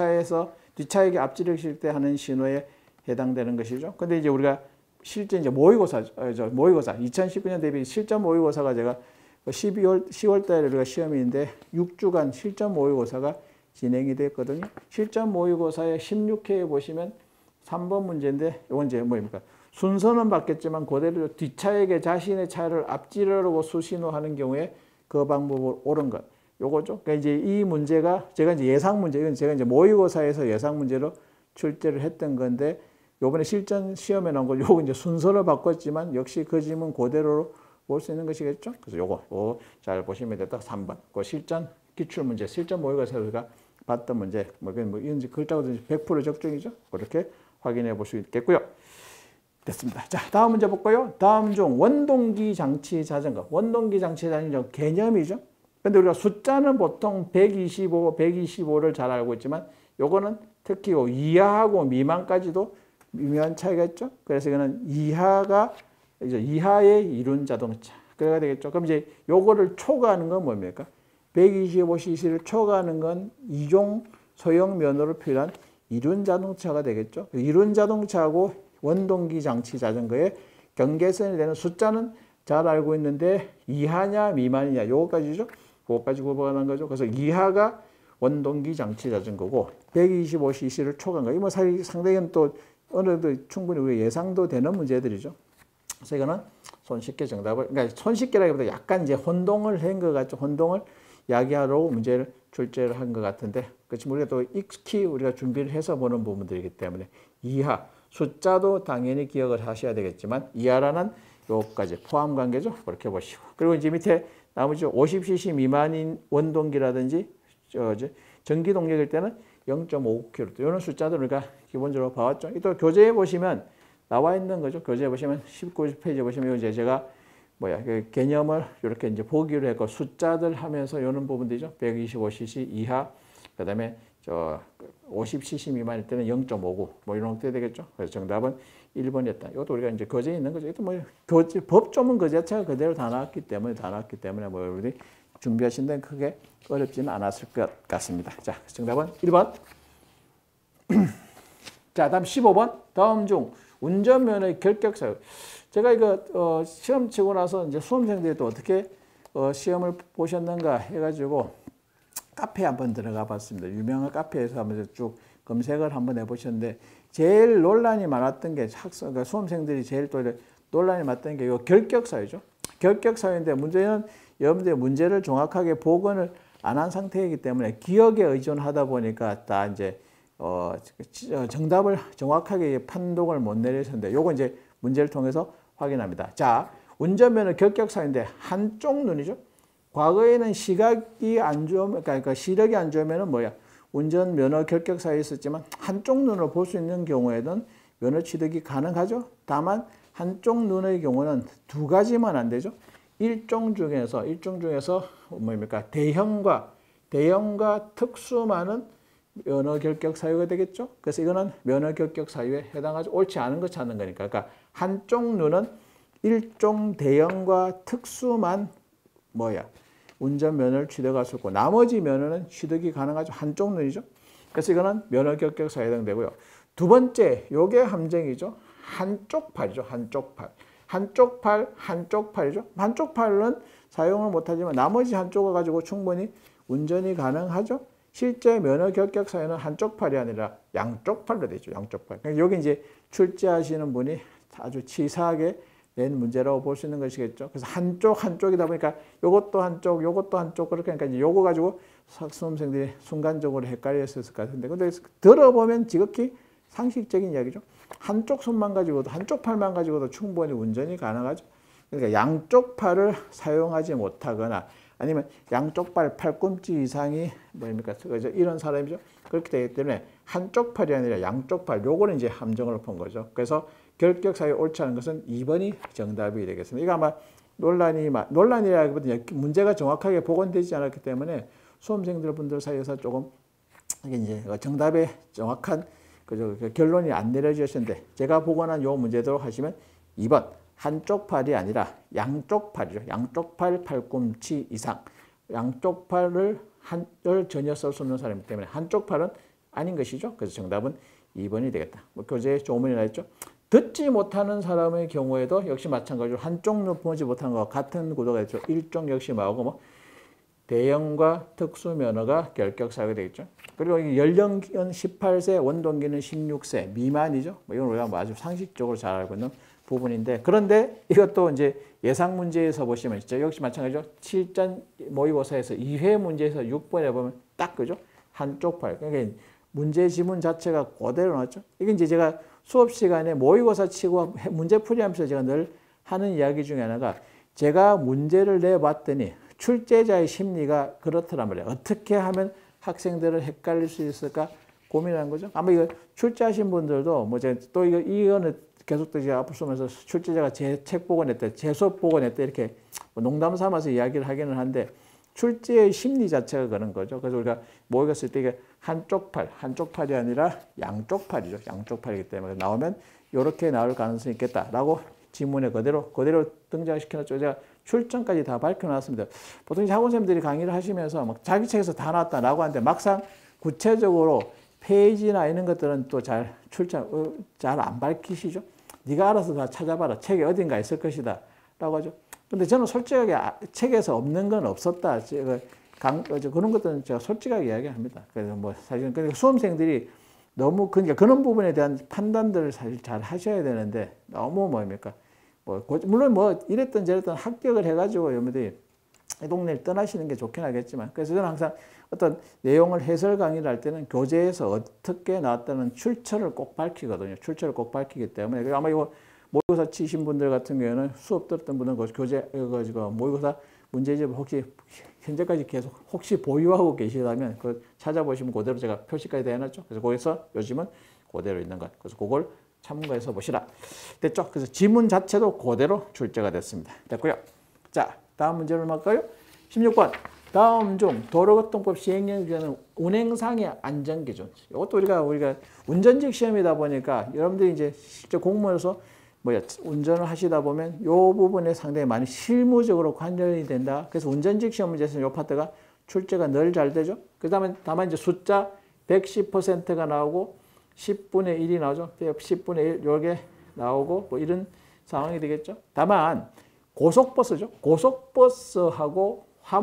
S1: 뒷차에게 앞지르실 때 하는 신호에 해당되는 것이죠. 근데 이제 우리가 실제 이제 모의고사 2019년 대비 실전 모의고사가 제가 10월 달에 우리가 시험이 있는데 6주간 실전 모의고사가 진행이 됐거든요. 실전 모의고사의 16회에 보시면 3번 문제인데 이건 이제 뭐입니까? 순서는 바뀌었지만 그대로 뒷차에게 자신의 차를 앞지르고 수신호하는 경우에 그 방법으로 옳은 것. 요거죠. 그러니까 이제 이 문제가 제가 이제 예상 문제, 이건 제가 이제 모의고사에서 예상 문제로 출제를 했던 건데 요번에 실전 시험에 나온 거 요거 이제 순서를 바꿨지만 역시 그 질문 그대로 볼 수 있는 것이겠죠. 그래서 요거 잘 보시면 됐다. 3번. 그 실전 기출 문제, 실전 모의고사에서 우리가 봤던 문제, 뭐 이런 글자도 100% 적중이죠. 그렇게 확인해 볼 수 있겠고요. 됐습니다. 자, 다음 문제 볼까요? 다음 중 원동기 장치 자전거. 원동기 장치 자전거 개념이죠. 근데 우리가 숫자는 보통 125, 125를 잘 알고 있지만 요거는 특히 이하하고 미만까지도 미묘한 차이가 있죠. 그래서 이거는 이하의 이륜 자동차. 그래야 되겠죠. 그럼 이제 요거를 초과하는 건 뭡니까? 125cc를 초과하는 건 2종 소형 면허를 표현한 이륜 자동차가 되겠죠. 이륜 자동차하고 원동기 장치 자전거의 경계선이 되는 숫자는 잘 알고 있는데 이하냐 미만이냐 요거까지죠. 그거까지 구분하는 거죠. 그래서 이하가 원동기 장치 자전거고 125cc를 초과한 거. 이거 상당히 또 어느 정도 충분히 우리 예상도 되는 문제들이죠. 그래서 이거는 손쉽게 정답을, 그러니까 손쉽게라기보다 약간 이제 혼동을 한 것 같죠. 혼동을 야기하려고 문제를 출제를 한 것 같은데, 그렇지만 우리가 또 익히 우리가 준비를 해서 보는 부분들이기 때문에 이하, 숫자도 당연히 기억을 하셔야 되겠지만 이하라는 요까지 포함 관계죠. 그렇게 보시고. 그리고 이제 밑에 나머지 50cc 미만인 원동기라든지 전기 동력일 때는 0.5km 이런 숫자들 우리가 기본적으로 봐왔죠. 또 교재에 보시면 나와 있는 거죠. 교재에 보시면 19페이지에 보시면 이제 제가 그 개념을 이렇게 이제 보기로 했고 숫자들 하면서 이런 부분들이죠. 125cc 이하, 그다음에 50cc 미만일 때는 0.59 뭐 이런 게 되겠죠. 그래서 정답은 1번이었다. 이것도 우리가 이제 교재에 있는 거죠. 이것도 뭐 법조문 그 자체가 그대로 다 나왔기 때문에 뭐 우리 준비하신 데는 크게 어렵지는 않았을 것 같습니다. 자, 정답은 1번. 자, 다음 15번. 다음 중 운전면허의 결격 사유. 제가 이거 시험 치고 나서 이제 수험생들이 또 어떻게 시험을 보셨는가 해가지고 카페에 한번 들어가 봤습니다. 유명한 카페에서 한번 쭉 검색을 한번 해보셨는데 제일 논란이 많았던 게 그러니까 수험생들이 제일 또 논란이 많았던 게 이거 결격 사유죠. 결격 사유인데 문제는 여러분들이 문제를 정확하게 복원을 안 한 상태이기 때문에 기억에 의존하다 보니까 다 이제 정답을 정확하게 판독을 못 내리셨는데 요거 이제 문제를 통해서 확인합니다. 자, 운전면허 결격 사유인데 한쪽 눈이죠. 과거에는 시각이 안 좋으면, 그러니까 시력이 안 좋으면은 뭐야? 운전면허 결격 사유에 있었지만 한쪽 눈으로 볼 수 있는 경우에는 면허 취득이 가능하죠. 다만 한쪽 눈의 경우는 두 가지만 안 되죠. 일종 중에서 뭡니까? 대형과 특수만은 면허 결격 사유가 되겠죠. 그래서 이거는 면허 결격 사유에 해당하지 옳지 않은 거 찾는 거니까. 그러니까 한쪽 눈은 일종 대형과 특수만 운전면허를 취득할 수 있고 나머지 면허는 취득이 가능하죠. 한쪽 눈이죠. 그래서 이거는 면허 결격 사유에 해당되고요. 두 번째, 요게 함정이죠. 한쪽 팔이죠. 한쪽 팔이죠. 한쪽 팔은 사용을 못하지만 나머지 한쪽을 가지고 충분히 운전이 가능하죠. 실제 면허 결격 사유는 한쪽 팔이 아니라 양쪽 팔로 되죠. 양쪽 팔. 여기 이제 출제하시는 분이 아주 치사하게 낸 문제라고 볼 수 있는 것이겠죠. 그래서 한쪽이다 보니까 요것도 한쪽 그렇게 하니까 이제 요거 가지고 수험생들이 순간적으로 헷갈렸을 것 같은데 근데 들어보면 지극히 상식적인 이야기죠. 한쪽 손만 가지고도 한쪽 팔만 가지고도 충분히 운전이 가능하죠. 그러니까 양쪽 팔을 사용하지 못하거나 아니면 양쪽 팔꿈치 이상이 이런 사람이죠. 그렇게 되기 때문에 한쪽 팔이 아니라 양쪽 팔 요거는 이제 함정을 본 거죠. 그래서 결격 사유 옳지 않은 것은 2번이 정답이 되겠습니다. 이거 아마 논란이라기보다 문제가 정확하게 복원되지 않았기 때문에 수험생들 분들 사이에서 조금 이제 정답의 정확한 결론이 안 내려지셨는데 제가 복원한 요 문제대로 하시면 2번 한쪽 팔이 아니라 양쪽 팔이죠. 양쪽 팔 팔꿈치 이상 양쪽 팔을 전혀 쓸 수 없는 사람이기 때문에 한쪽 팔은 아닌 것이죠. 그래서 정답은 2번이 되겠다. 교재에 조문이 나 있죠. 듣지 못하는 사람의 경우에도 역시 마찬가지로 한쪽 눈 보지 못하는 것과 같은 구도가 있죠. 일종 역시 뭐하고 대형과 특수 면허가 결격 사유가 되겠죠. 그리고 연령은 18세, 원동기는 16세 미만이죠. 이건 우리가 아주 상식적으로 잘 알고 있는 부분인데 그런데 이것도 이제 예상 문제에서 보시면 있죠. 역시 마찬가지죠. 7전 모의고사에서 2회 문제에서 6번에 보면 딱 그죠? 한쪽 팔. 그러니까 문제 지문 자체가 그대로 나왔죠. 이게 이제 제가 수업 시간에 모의고사 치고 문제 풀이하면서 제가 늘 하는 이야기 중에 하나가 제가 문제를 내봤더니 출제자의 심리가 그렇더란 말이에요. 어떻게 하면 학생들을 헷갈릴 수 있을까 고민하는 거죠. 아마 이거 출제하신 분들도 뭐 제가 또 이거는 계속 또 제가 앞으로 쓰면서 출제자가 제 책 보고 냈다, 제 수업 보고 냈다 이렇게 농담 삼아서 이야기를 하기는 한데 출제의 심리 자체가 그런 거죠. 그래서 우리가 모의고사 쓸 때 이게 한쪽 팔이 아니라 양쪽 팔이죠. 양쪽 팔이기 때문에 나오면 이렇게 나올 가능성이 있겠다라고 지문에 그대로 등장시켜놨죠. 제가 출전까지 다 밝혀놨습니다. 보통 이제 학원생들이 강의를 하시면서 막 자기 책에서 다 나왔다라고 하는데 막상 구체적으로 페이지나 이런 것들은 또 잘 안 밝히시죠. 네가 알아서 다 찾아봐라. 책에 어딘가 있을 것이다. 라고 하죠. 근데 저는 솔직하게 책에서 없는 건 없었다. 그런 것들은 제가 솔직하게 이야기합니다. 그래서 뭐 사실은 수험생들이 너무 그러니까 그런 부분에 대한 판단들을 사실 잘 하셔야 되는데 너무 뭡니까? 물론 뭐 이랬던 저랬던 합격을 해가지고 여러분들이 이 동네를 떠나시는 게 좋긴 하겠지만 그래서 저는 항상 어떤 내용을 해설 강의를 할 때는 교재에서 어떻게 나왔다는 출처를 꼭 밝히거든요. 출처를 꼭 밝히기 때문에 아마 이거 모의고사 치신 분들 같은 경우에는 수업 들었던 분은 교재 모의고사 문제집을 혹시 현재까지 계속 혹시 보유하고 계시다면 그 찾아보시면 그대로 제가 표시까지 다 해놨죠. 그래서 거기서 요즘은 그대로 있는 것. 그래서 그걸 참고해서 보시라. 됐죠? 그래서 지문 자체도 그대로 출제가 됐습니다. 됐고요. 자, 다음 문제를 할까요? 16번. 다음 중 도로교통법 시행령에 관한 운행상의 안전기준. 이것도 우리가 운전직 시험이다 보니까 여러분들이 이제 실제 공무원에서 운전을 하시다 보면 이 부분에 상당히 많이 실무적으로 관련이 된다. 그래서 운전직 시험 문제에서는 이 파트가 출제가 늘 잘 되죠. 다만 이제 숫자 110%가 나오고 10분의 1이 나오죠. 10분의 1 요게 나오고 뭐 이런 상황이 되겠죠. 다만 고속버스죠. 고속버스하고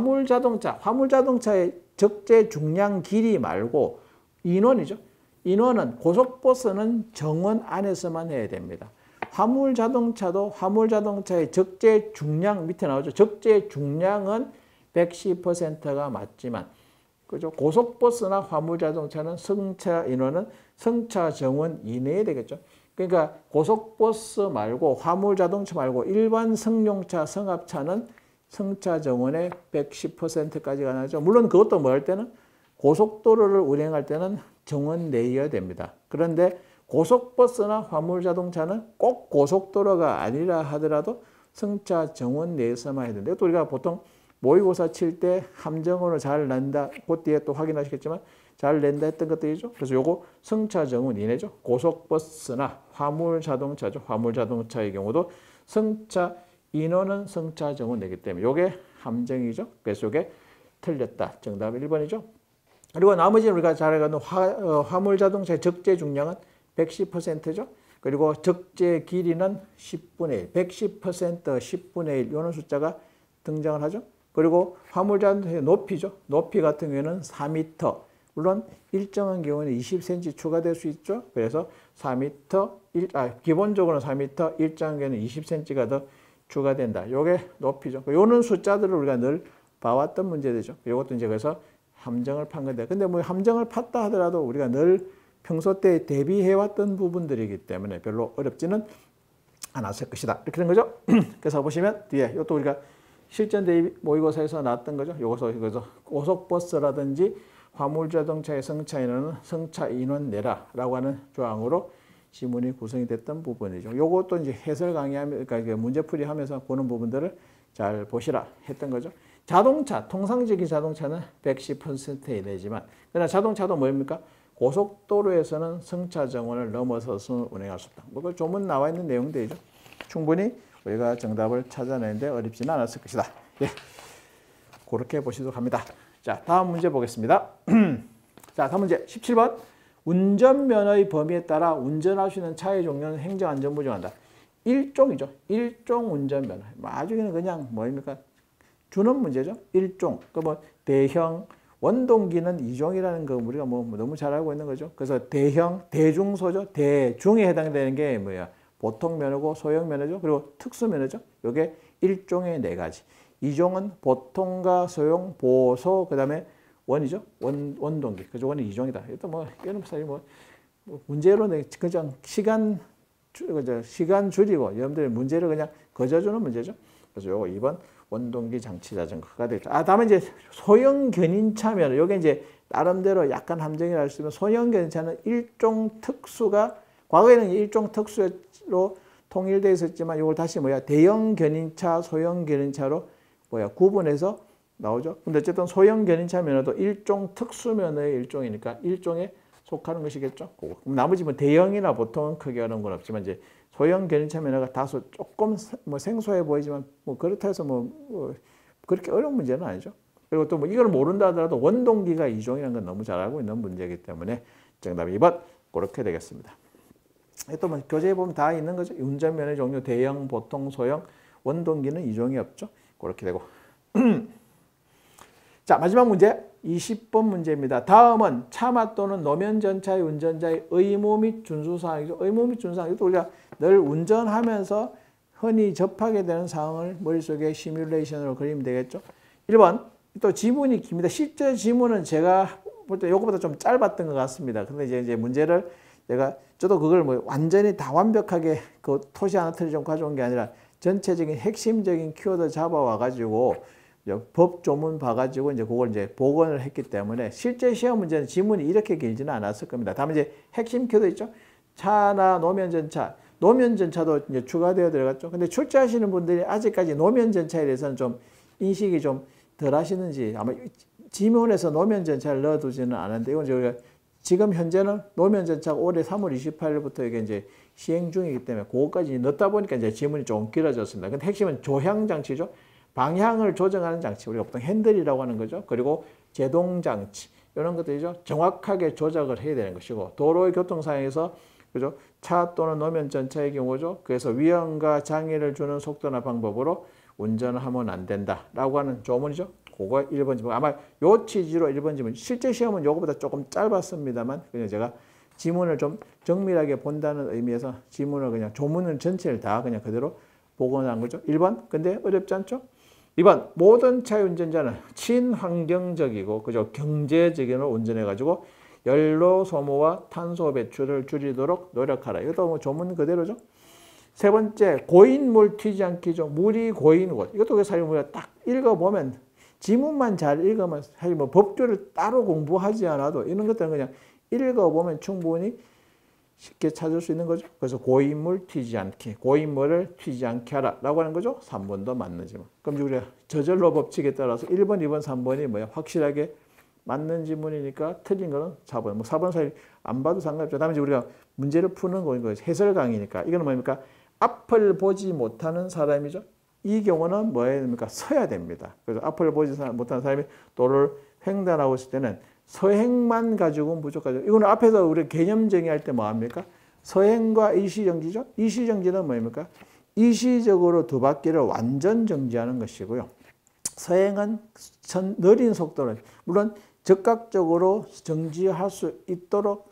S1: 화물자동차의 적재 중량 길이 말고 인원이죠. 인원은 고속버스는 정원 안에서만 해야 됩니다. 화물자동차의 적재 중량 밑에 나오죠. 적재 중량은 110%가 맞지만 그죠? 고속버스나 화물자동차는 승차 인원은 승차 정원 이내에 되겠죠. 그러니까 고속버스 말고 화물자동차 말고 일반 승용차, 승합차는 승차 정원의 110%까지가 나죠. 물론 그것도 뭐 할 때는 고속도로를 운행할 때는 정원 내여야 됩니다. 그런데 고속버스나 화물자동차는 꼭 고속도로가 아니라 하더라도 승차 정원 내에서만 해야 되는데 또 우리가 보통 모의고사 칠 때 함정으로 잘 낸다. 그 뒤에 또 확인하시겠지만 잘 낸다 했던 것들이죠. 그래서 요거 승차 정원 이내죠. 고속버스나 화물자동차죠. 화물자동차의 경우도 승차 인원은 승차 정원 내기 때문에 요게 함정이죠. 그래서 요게 틀렸다. 정답 1번이죠. 그리고 나머지는 우리가 잘 알고 있는 화물자동차의 적재 중량은 110%죠. 그리고 적재 길이는 10분의 1, 110%, 10분의 1 이런 숫자가 등장을 하죠. 그리고 화물자동차의 높이죠. 높이 같은 경우에는 4m. 물론 일정한 경우는 20cm 추가될 수 있죠. 그래서 4m, 기본적으로는 4m, 일정한 경우는 20cm가 더 추가된다. 요게 높이죠. 요런 숫자들을 우리가 늘 봐왔던 문제들이죠. 요것도 이제 그래서 함정을 판 건데, 근데 뭐 함정을 팠다 하더라도 우리가 늘 평소 때 대비해왔던 부분들이기 때문에 별로 어렵지는 않았을 것이다. 이렇게 된 거죠. 그래서 보시면 뒤에 이것도 우리가 실전 대비 모의고사에서 나왔던 거죠. 요거서 고속버스라든지 화물자동차의 승차 인원은 승차 인원 내라라고 하는 조항으로 지문이 구성이 됐던 부분이죠. 요것도 이제 해설 강의하면, 그러니까 문제풀이 하면서 보는 부분들을 잘 보시라 했던 거죠. 자동차, 통상적인 자동차는 110% 이내지만, 그러나 자동차도 뭡니까? 고속도로에서는 승차 정원을 넘어서서 운행할 수 없다. 뭐 조문 나와 있는 내용들이죠. 충분히 우리가 정답을 찾아내는데 어렵지는 않았을 것이다. 예, 그렇게 보시도록 합니다. 자, 다음 문제 보겠습니다. 자, 다음 문제 17번. 운전면허의 범위에 따라 운전할 수 있는 차의 종류는 행정안전부 정한다. 일종이죠. 일종 운전면허. 나중에는 그냥 뭡니까? 주는 문제죠. 일종. 그 뭐 대형, 원동기는 2종이라는 거 우리가 뭐 너무 잘 알고 있는 거죠. 그래서 대형, 대중소죠. 대중에 해당되는 게 뭐야? 보통 면허고 소형 면허죠. 그리고 특수 면허죠. 요게 1종의 4가지. 2종은 보통과 소형, 보소, 그다음에 원이죠. 원동기. 그죠? 원이 2종이다. 이것도 뭐 이런 사실 뭐 문제로는 그냥 시간 줄이고 여러분들 문제를 그냥 거저주는 문제죠. 그래서 요거 2번 원동기 장치 자전거가 되죠. 다음에 이제 소형 견인차면 요게 이제 나름대로 약간 함정이라 할 수 있는 소형 견인차는 일종 특수가 과거에는 일종 특수로 통일되어 있었지만 이걸 다시 대형 견인차, 소형 견인차로 구분해서 나오죠. 근데 어쨌든 소형 견인차 면허도 일종 특수 면허의 일종이니까 일종에 속하는 것이겠죠. 그럼 나머지 뭐 대형이나 보통은 크게 어려운 건 없지만 이제 소형 견인차 면허가 다소 조금 뭐 생소해 보이지만 뭐 그렇다 해서 뭐 그렇게 어려운 문제는 아니죠. 그리고 또 뭐 이걸 모른다 하더라도 원동기가 2종이라는 건 너무 잘 알고 있는 문제이기 때문에 정답이 2번 그렇게 되겠습니다. 또 뭐 교재에 보면 다 있는 거죠. 운전면허 종류 대형, 보통, 소형, 원동기는 2종이 없죠. 그렇게 되고. 자, 마지막 문제 20번 문제입니다. 다음은 차마 또는 노면 전차의 운전자의 의무 및 준수사항이죠. 의무 및 준수사항. 이것도 우리가 늘 운전하면서 흔히 접하게 되는 사항을 머릿속에 시뮬레이션으로 그리면 되겠죠. 1번 또 지문이 깁니다. 실제 지문은 제가 볼 때 이거보다 좀 짧았던 것 같습니다. 근데 이제 문제를 저도 그걸 뭐 완전히 다 완벽하게 그 토시 하나 틀리 좀 가져온 게 아니라 전체적인 핵심적인 키워드 잡아와 가지고 법 조문 봐가지고 이제 그걸 이제 복원을 했기 때문에 실제 시험 문제는 지문이 이렇게 길지는 않았을 겁니다. 다만 이제 핵심 키워드 있죠. 차나 노면 전차, 노면 전차도 이제 추가되어 들어갔죠. 근데 출제하시는 분들이 아직까지 노면 전차에 대해서는 좀 인식이 좀 덜 하시는지 아마 지문에서 노면 전차를 넣어두지는 않았는데 이건 저희가 지금 현재는 노면 전차가 올해 3월 28일부터 이게 이제 시행 중이기 때문에 그거까지 넣다 보니까 이제 지문이 좀 길어졌습니다. 근데 핵심은 조향 장치죠. 방향을 조정하는 장치, 우리가 보통 핸들이라고 하는 거죠. 그리고 제동 장치 이런 것들이죠. 정확하게 조작을 해야 되는 것이고 도로의 교통 상황에서 그죠? 차 또는 노면 전차의 경우죠. 그래서 위험과 장애를 주는 속도나 방법으로 운전을 하면 안 된다라고 하는 조문이죠. 그거 1번 지문. 아마 요 취지로 1번 지문. 실제 시험은 요거보다 조금 짧았습니다만 그냥 제가 지문을 좀 정밀하게 본다는 의미에서 지문을 그냥 조문을 전체를 다 그냥 그대로 복원한 거죠. 1번. 근데 어렵지 않죠? 2번 모든 차의 운전자는 친환경적이고 그죠? 경제적으로 운전해가지고 연료 소모와 탄소 배출을 줄이도록 노력하라. 이것도 뭐 조문 그대로죠. 세 번째 고인물 튀지 않기죠. 물이 고인 곳. 이것도 사실 우리가 딱 읽어보면 지문만 잘 읽으면 사실 뭐 법규를 따로 공부하지 않아도 이런 것들은 그냥 읽어보면 충분히 쉽게 찾을 수 있는 거죠. 그래서 고인물 튀지 않기, 고인물을 튀지 않게 하라라고 하는 거죠. 3번도 맞는 지문. 그럼 우리가 저절로 법칙에 따라서 1번, 2번, 3번이 뭐야? 확실하게 맞는 지문이니까 틀린 거는 4번. 뭐 4번 사실 안 봐도 상관없죠. 다음에 이제 우리가 문제를 푸는 거예요. 해설 강의니까. 이거는 뭡니까? 앞을 보지 못하는 사람이죠. 이 경우는 뭐 해야 됩니까? 서야 됩니다. 그래서 앞을 보지 못하는 사람이 도로를 횡단하고 있을 때는 서행만 가지고는 부족하죠. 이거는 앞에서 우리 개념 정의할 때 뭐 합니까? 서행과 일시정지죠. 일시정지는 뭡니까? 일시적으로 두 바퀴를 완전 정지하는 것이고요. 서행은 느린 속도를 물론 즉각적으로 정지할 수 있도록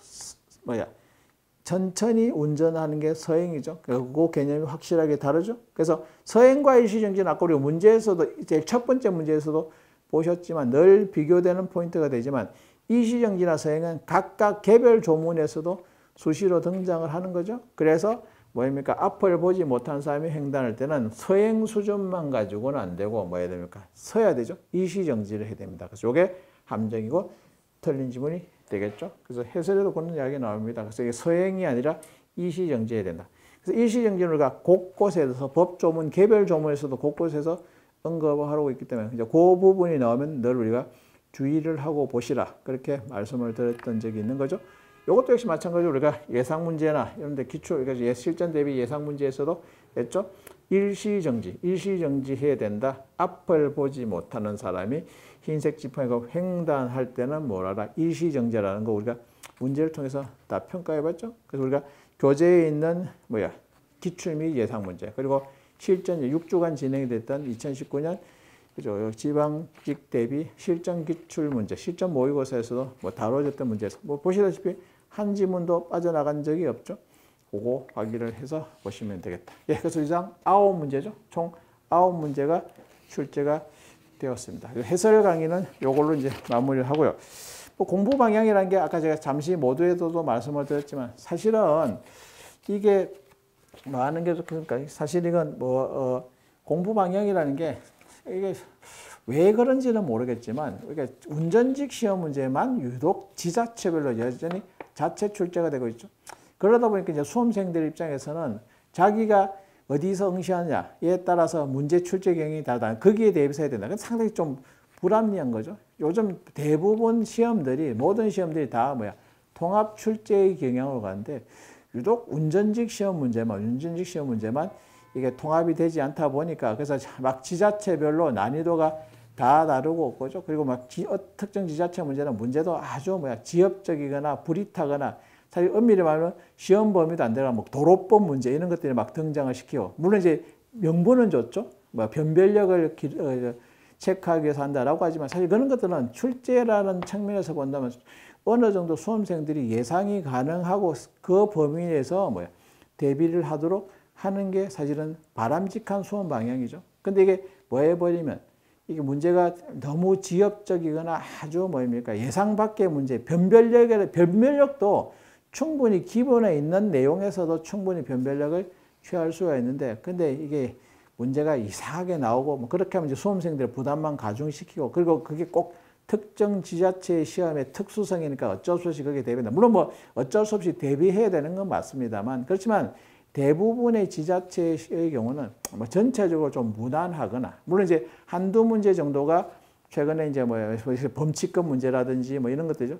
S1: 천천히 운전하는 게 서행이죠. 그 개념이 확실하게 다르죠. 그래서 서행과 일시정지는 아까 우리가 문제에서도 제일 첫 번째 문제에서도 보셨지만 늘 비교되는 포인트가 되지만 일시정지나 서행은 각각 개별 조문에서도 수시로 등장을 하는 거죠. 그래서 뭐입니까? 앞을 보지 못한 사람이 횡단할 때는 서행 수준만 가지고는 안 되고 뭐 해야 됩니까? 서야 되죠. 일시정지를 해야 됩니다. 그래서 이게 함정이고 틀린 지문이 되겠죠. 그래서 해설에도 그런 이야기 나옵니다. 그래서 이게 서행이 아니라 일시정지해야 된다. 그래서 일시정지는 우리가 곳곳에서 법조문, 개별 조문에서도 곳곳에서 언급을 하고 있기 때문에 이제 그 부분이 나오면 늘 우리가 주의를 하고 보시라 그렇게 말씀을 드렸던 적이 있는 거죠. 이것도 역시 마찬가지로 우리가 예상 문제나 이런 데 기초 그러니까 실전 대비 예상 문제에서도 했죠. 일시정지 해야 된다. 앞을 보지 못하는 사람이 흰색 지팡이가 횡단할 때는 뭐라라? 일시정지라는 거 우리가 문제를 통해서 다 평가해 봤죠. 그래서 우리가 교재에 있는 기출 및 예상 문제 그리고 실전 6주간 진행이 됐던 2019년 그죠? 지방직 대비 실전 기출 문제, 실전 모의고사에서도 뭐 다뤄졌던 문제에서 뭐 보시다시피 한 지문도 빠져나간 적이 없죠. 그거 확인을 해서 보시면 되겠다. 예, 그래서 이상 9문제죠. 총 9문제가 출제가 되었습니다. 해설 강의는 이걸로 이제 마무리를 하고요. 뭐 공부 방향이라는 게 아까 제가 잠시 모두에서도 말씀을 드렸지만 사실은 이게 많은 게 그러니까 사실 이건 공부 방향이라는 게 이게 왜 그런지는 모르겠지만 그러니까 운전직 시험 문제만 유독 지자체별로 여전히 자체 출제가 되고 있죠. 그러다 보니까 이제 수험생들 입장에서는 자기가 어디서 응시하느냐에 따라서 문제 출제 경향이 다르다. 거기에 대비해서 해야 된다. 그건 상당히 좀 불합리한 거죠. 요즘 대부분 시험들이 모든 시험들이 다 통합 출제의 경향으로 가는데 유독 운전직 시험 문제만 이게 통합이 되지 않다 보니까 그래서 막 지자체별로 난이도가 다 다르고 그죠. 그리고 막 특정 지자체 문제는 문제도 아주 지엽적이거나 불이타거나 사실 엄밀히 말하면 시험 범위도 안 되나 도로법 문제 이런 것들이 막 등장을 시키고 물론 이제 명분은 좋죠. 변별력을 체크하기 위해서 한다라고 하지만 사실 그런 것들은 출제라는 측면에서 본다면 어느 정도 수험생들이 예상이 가능하고 그 범위 내에서 대비를 하도록 하는 게 사실은 바람직한 수험 방향이죠. 근데 이게 해버리면 이게 문제가 너무 지엽적이거나 아주 예상 밖의 문제, 변별력도 충분히 기본에 있는 내용에서도 충분히 변별력을 취할 수가 있는데 근데 이게 문제가 이상하게 나오고 그렇게 하면 이제 수험생들의 부담만 가중시키고 그리고 그게 꼭 특정 지자체의 시험의 특수성이니까 어쩔 수 없이 그게 대비한다. 물론 어쩔 수 없이 대비해야 되는 건 맞습니다만 그렇지만 대부분의 지자체의 경우는 전체적으로 좀 무난하거나 물론 이제 한두 문제 정도가 최근에 이제 범칙금 문제라든지 이런 것들이죠.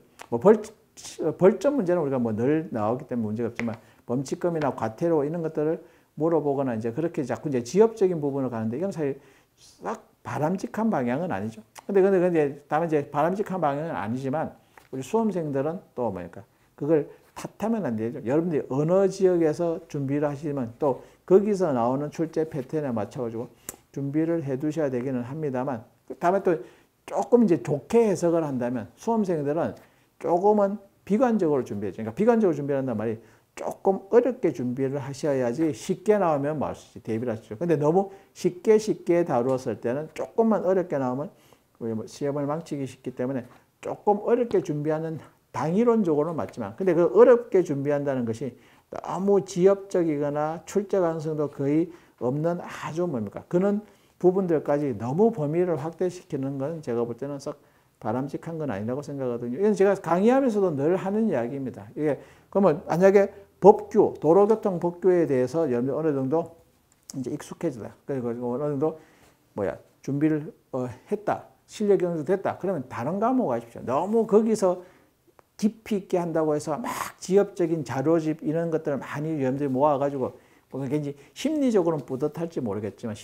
S1: 벌점 문제는 우리가 늘 나오기 때문에 문제가 없지만 범칙금이나 과태료 이런 것들을 물어보거나 이제 그렇게 자꾸 이제 지엽적인 부분을 가는데 이건 사실 싹 바람직한 방향은 아니죠. 근데 다만 이제 바람직한 방향은 아니지만 우리 수험생들은 또 그걸 탓하면 안 되죠. 여러분들이 어느 지역에서 준비를 하시면 또 거기서 나오는 출제 패턴에 맞춰가지고 준비를 해 두셔야 되기는 합니다만 다음에 또 조금 이제 좋게 해석을 한다면 수험생들은 조금은 비관적으로 준비해야죠. 그러니까 비관적으로 준비한단 말이 조금 어렵게 준비를 하셔야지 쉽게 나오면 대비를 하시죠. 근데 너무 쉽게 다루었을 때는 조금만 어렵게 나오면 시험을 망치기 쉽기 때문에 조금 어렵게 준비하는 당이론적으로는 맞지만 근데 그 어렵게 준비한다는 것이 너무 지엽적이거나 출제 가능성도 거의 없는 아주 그런 부분들까지 너무 범위를 확대시키는 건 제가 볼 때는 썩 바람직한 건 아니라고 생각하거든요. 이건 제가 강의하면서도 늘 하는 이야기입니다. 이게 그러면 만약에 법규, 도로교통 법규에 대해서 어느 정도 이제 익숙해지다. 그리고 어느 정도 준비를 했다. 실력이 어느 정도 됐다. 그러면 다른 과목 가십시오. 너무 거기서 깊이 있게 한다고 해서 막 지엽적인 자료집 이런 것들을 많이 여러분들이 모아가지고 굉장히 심리적으로는 뿌듯할지 모르겠지만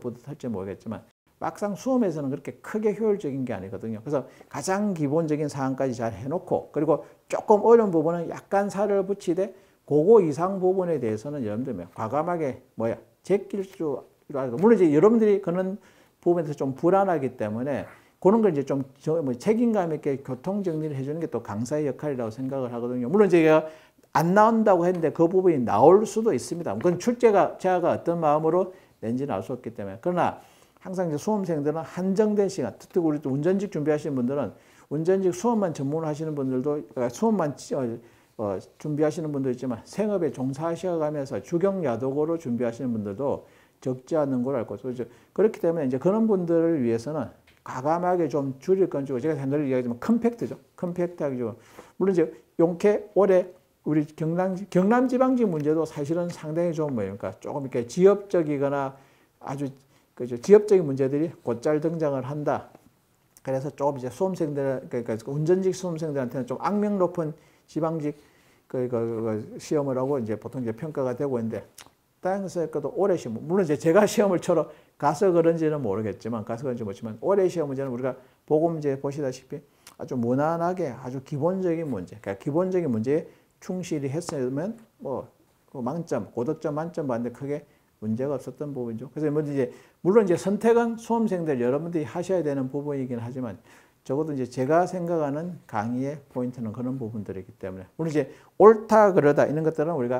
S1: 막상 수험에서는 그렇게 크게 효율적인 게 아니거든요. 그래서 가장 기본적인 사항까지 잘 해놓고 그리고 조금 어려운 부분은 약간 살을 붙이되 그거 이상 부분에 대해서는 여러분들 과감하게 제낄 줄 알고 물론 이제 여러분들이 그런 부분에서 좀 불안하기 때문에 그런 걸 이제 좀 책임감 있게 교통 정리를 해주는 게 또 강사의 역할이라고 생각을 하거든요. 물론 제가 안 나온다고 했는데 그 부분이 나올 수도 있습니다. 그건 제가 어떤 마음으로 낸지는 알 수 없기 때문에 그러나 항상 이제 수험생들은 한정된 시간, 특히 우리 또 운전직 준비하시는 분들은 운전직 수험만 전문하시는 분들도 수험만 준비하시는 분도 있지만 생업에 종사하셔가면서 주경야독으로 준비하시는 분들도 적지 않은 걸 알고 있어요. 그렇기 때문에 이제 그런 분들을 위해서는 과감하게 좀 줄일 건 주고 제가 늘 이야기하지만 컴팩트죠. 컴팩트하게 주고 물론 이제 용케 올해 우리 경남지방직 문제도 사실은 상당히 좀 조금 이렇게 지엽적이거나 아주 지엽적인 문제들이 곧잘 등장을 한다. 그래서 조금 이제 수험생들, 그러니까 운전직 수험생들한테는 좀 악명 높은 지방직 시험을 하고 이제 보통 이제 평가가 되고 있는데, 다른 것도 올해 시험, 물론 이제 제가 시험을 쳐러 가서 그런지는 모르겠지만, 올해 시험 문제는 우리가 보고 문제 보시다시피 아주 무난하게 아주 기본적인 문제, 그러니까 기본적인 문제에 충실히 했으면 만점, 고득점 만점 받는데 크게 문제가 없었던 부분이죠. 그래서 물론 이제 선택은 수험생들 여러분들이 하셔야 되는 부분이긴 하지만 적어도 이제 제가 생각하는 강의의 포인트는 그런 부분들이기 때문에 물론 이제 옳다 그러다 이런 것들은 우리가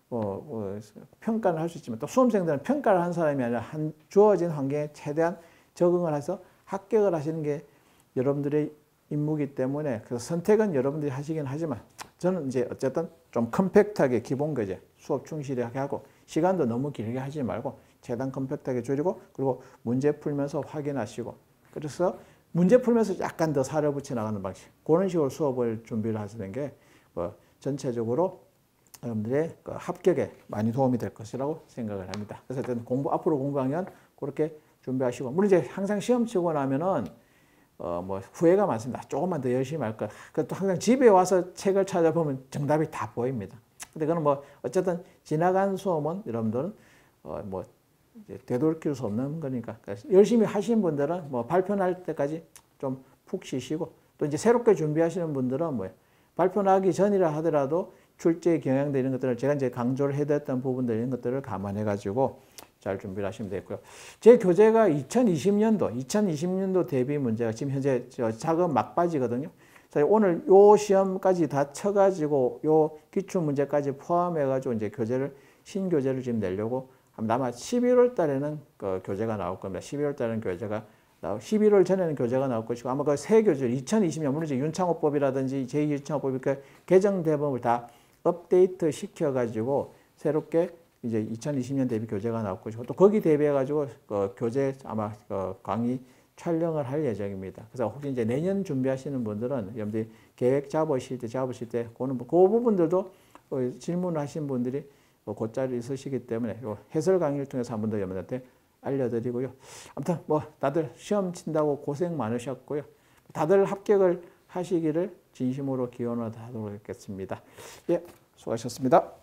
S1: 평가를 할 수 있지만 또 수험생들은 평가를 한 사람이 아니라 주어진 환경에 최대한 적응을 해서 합격을 하시는 게 여러분들의 임무이기 때문에 그 선택은 여러분들이 하시긴 하지만 저는 이제 어쨌든 좀 컴팩트하게 기본 과제 수업 충실하게 하고 시간도 너무 길게 하지 말고 최대한 컴팩트하게 줄이고 그리고 문제 풀면서 확인하시고 그래서 문제 풀면서 약간 더 살을 붙여 나가는 방식 그런 식으로 수업을 준비를 하시는 게 전체적으로 여러분들의 그 합격에 많이 도움이 될 것이라고 생각을 합니다. 그래서 저는 앞으로 공부하면 그렇게 준비하시고 물론 이제 항상 시험 치고 나면은 후회가 많습니다. 조금만 더 열심히 할 것. 그것도 항상 집에 와서 책을 찾아보면 정답이 다 보입니다. 근데 그건 어쨌든 지나간 수험은 여러분들은 이제 되돌이킬 수 없는 거니까 열심히 하신 분들은 발표 날 때까지 좀 푹 쉬시고 또 이제 새롭게 준비하시는 분들은 발표 나기 전이라 하더라도 출제에 경향되는 것들을 제가 이제 강조를 해드렸던 부분들 이런 것들을 감안해 가지고 잘 준비를 하시면 되고요. 제 교재가 2020년도 대비 문제가 지금 현재 작업 막바지거든요. 오늘 요 시험까지 다 쳐가지고 요 기출 문제까지 포함해가지고 이제 신교재를 지금 내려고 아마 11월 달에는 그 교재가 나올 겁니다. 11월 달에는 교재가 11월 전에는 교재가 나올 것이고 아마 그 새 교재 2020년 물론 이제 윤창호법이라든지 제2윤창호법이 그 개정 대법을 다 업데이트 시켜가지고 새롭게 이제 2020년 대비 교재가 나올 것이고 또 거기 대비해가지고 그 교재 아마 그 강의 촬영을 할 예정입니다. 그래서 혹시 이제 내년 준비하시는 분들은 여러분들이 계획 잡으실 때 그 부분들도 질문하신 분들이 곧자리 있으시기 때문에 해설 강의를 통해서 한 번 더 여러분들한테 알려드리고요. 아무튼 다들 시험 친다고 고생 많으셨고요. 다들 합격을 하시기를 진심으로 기원하도록 하겠습니다. 예, 수고하셨습니다.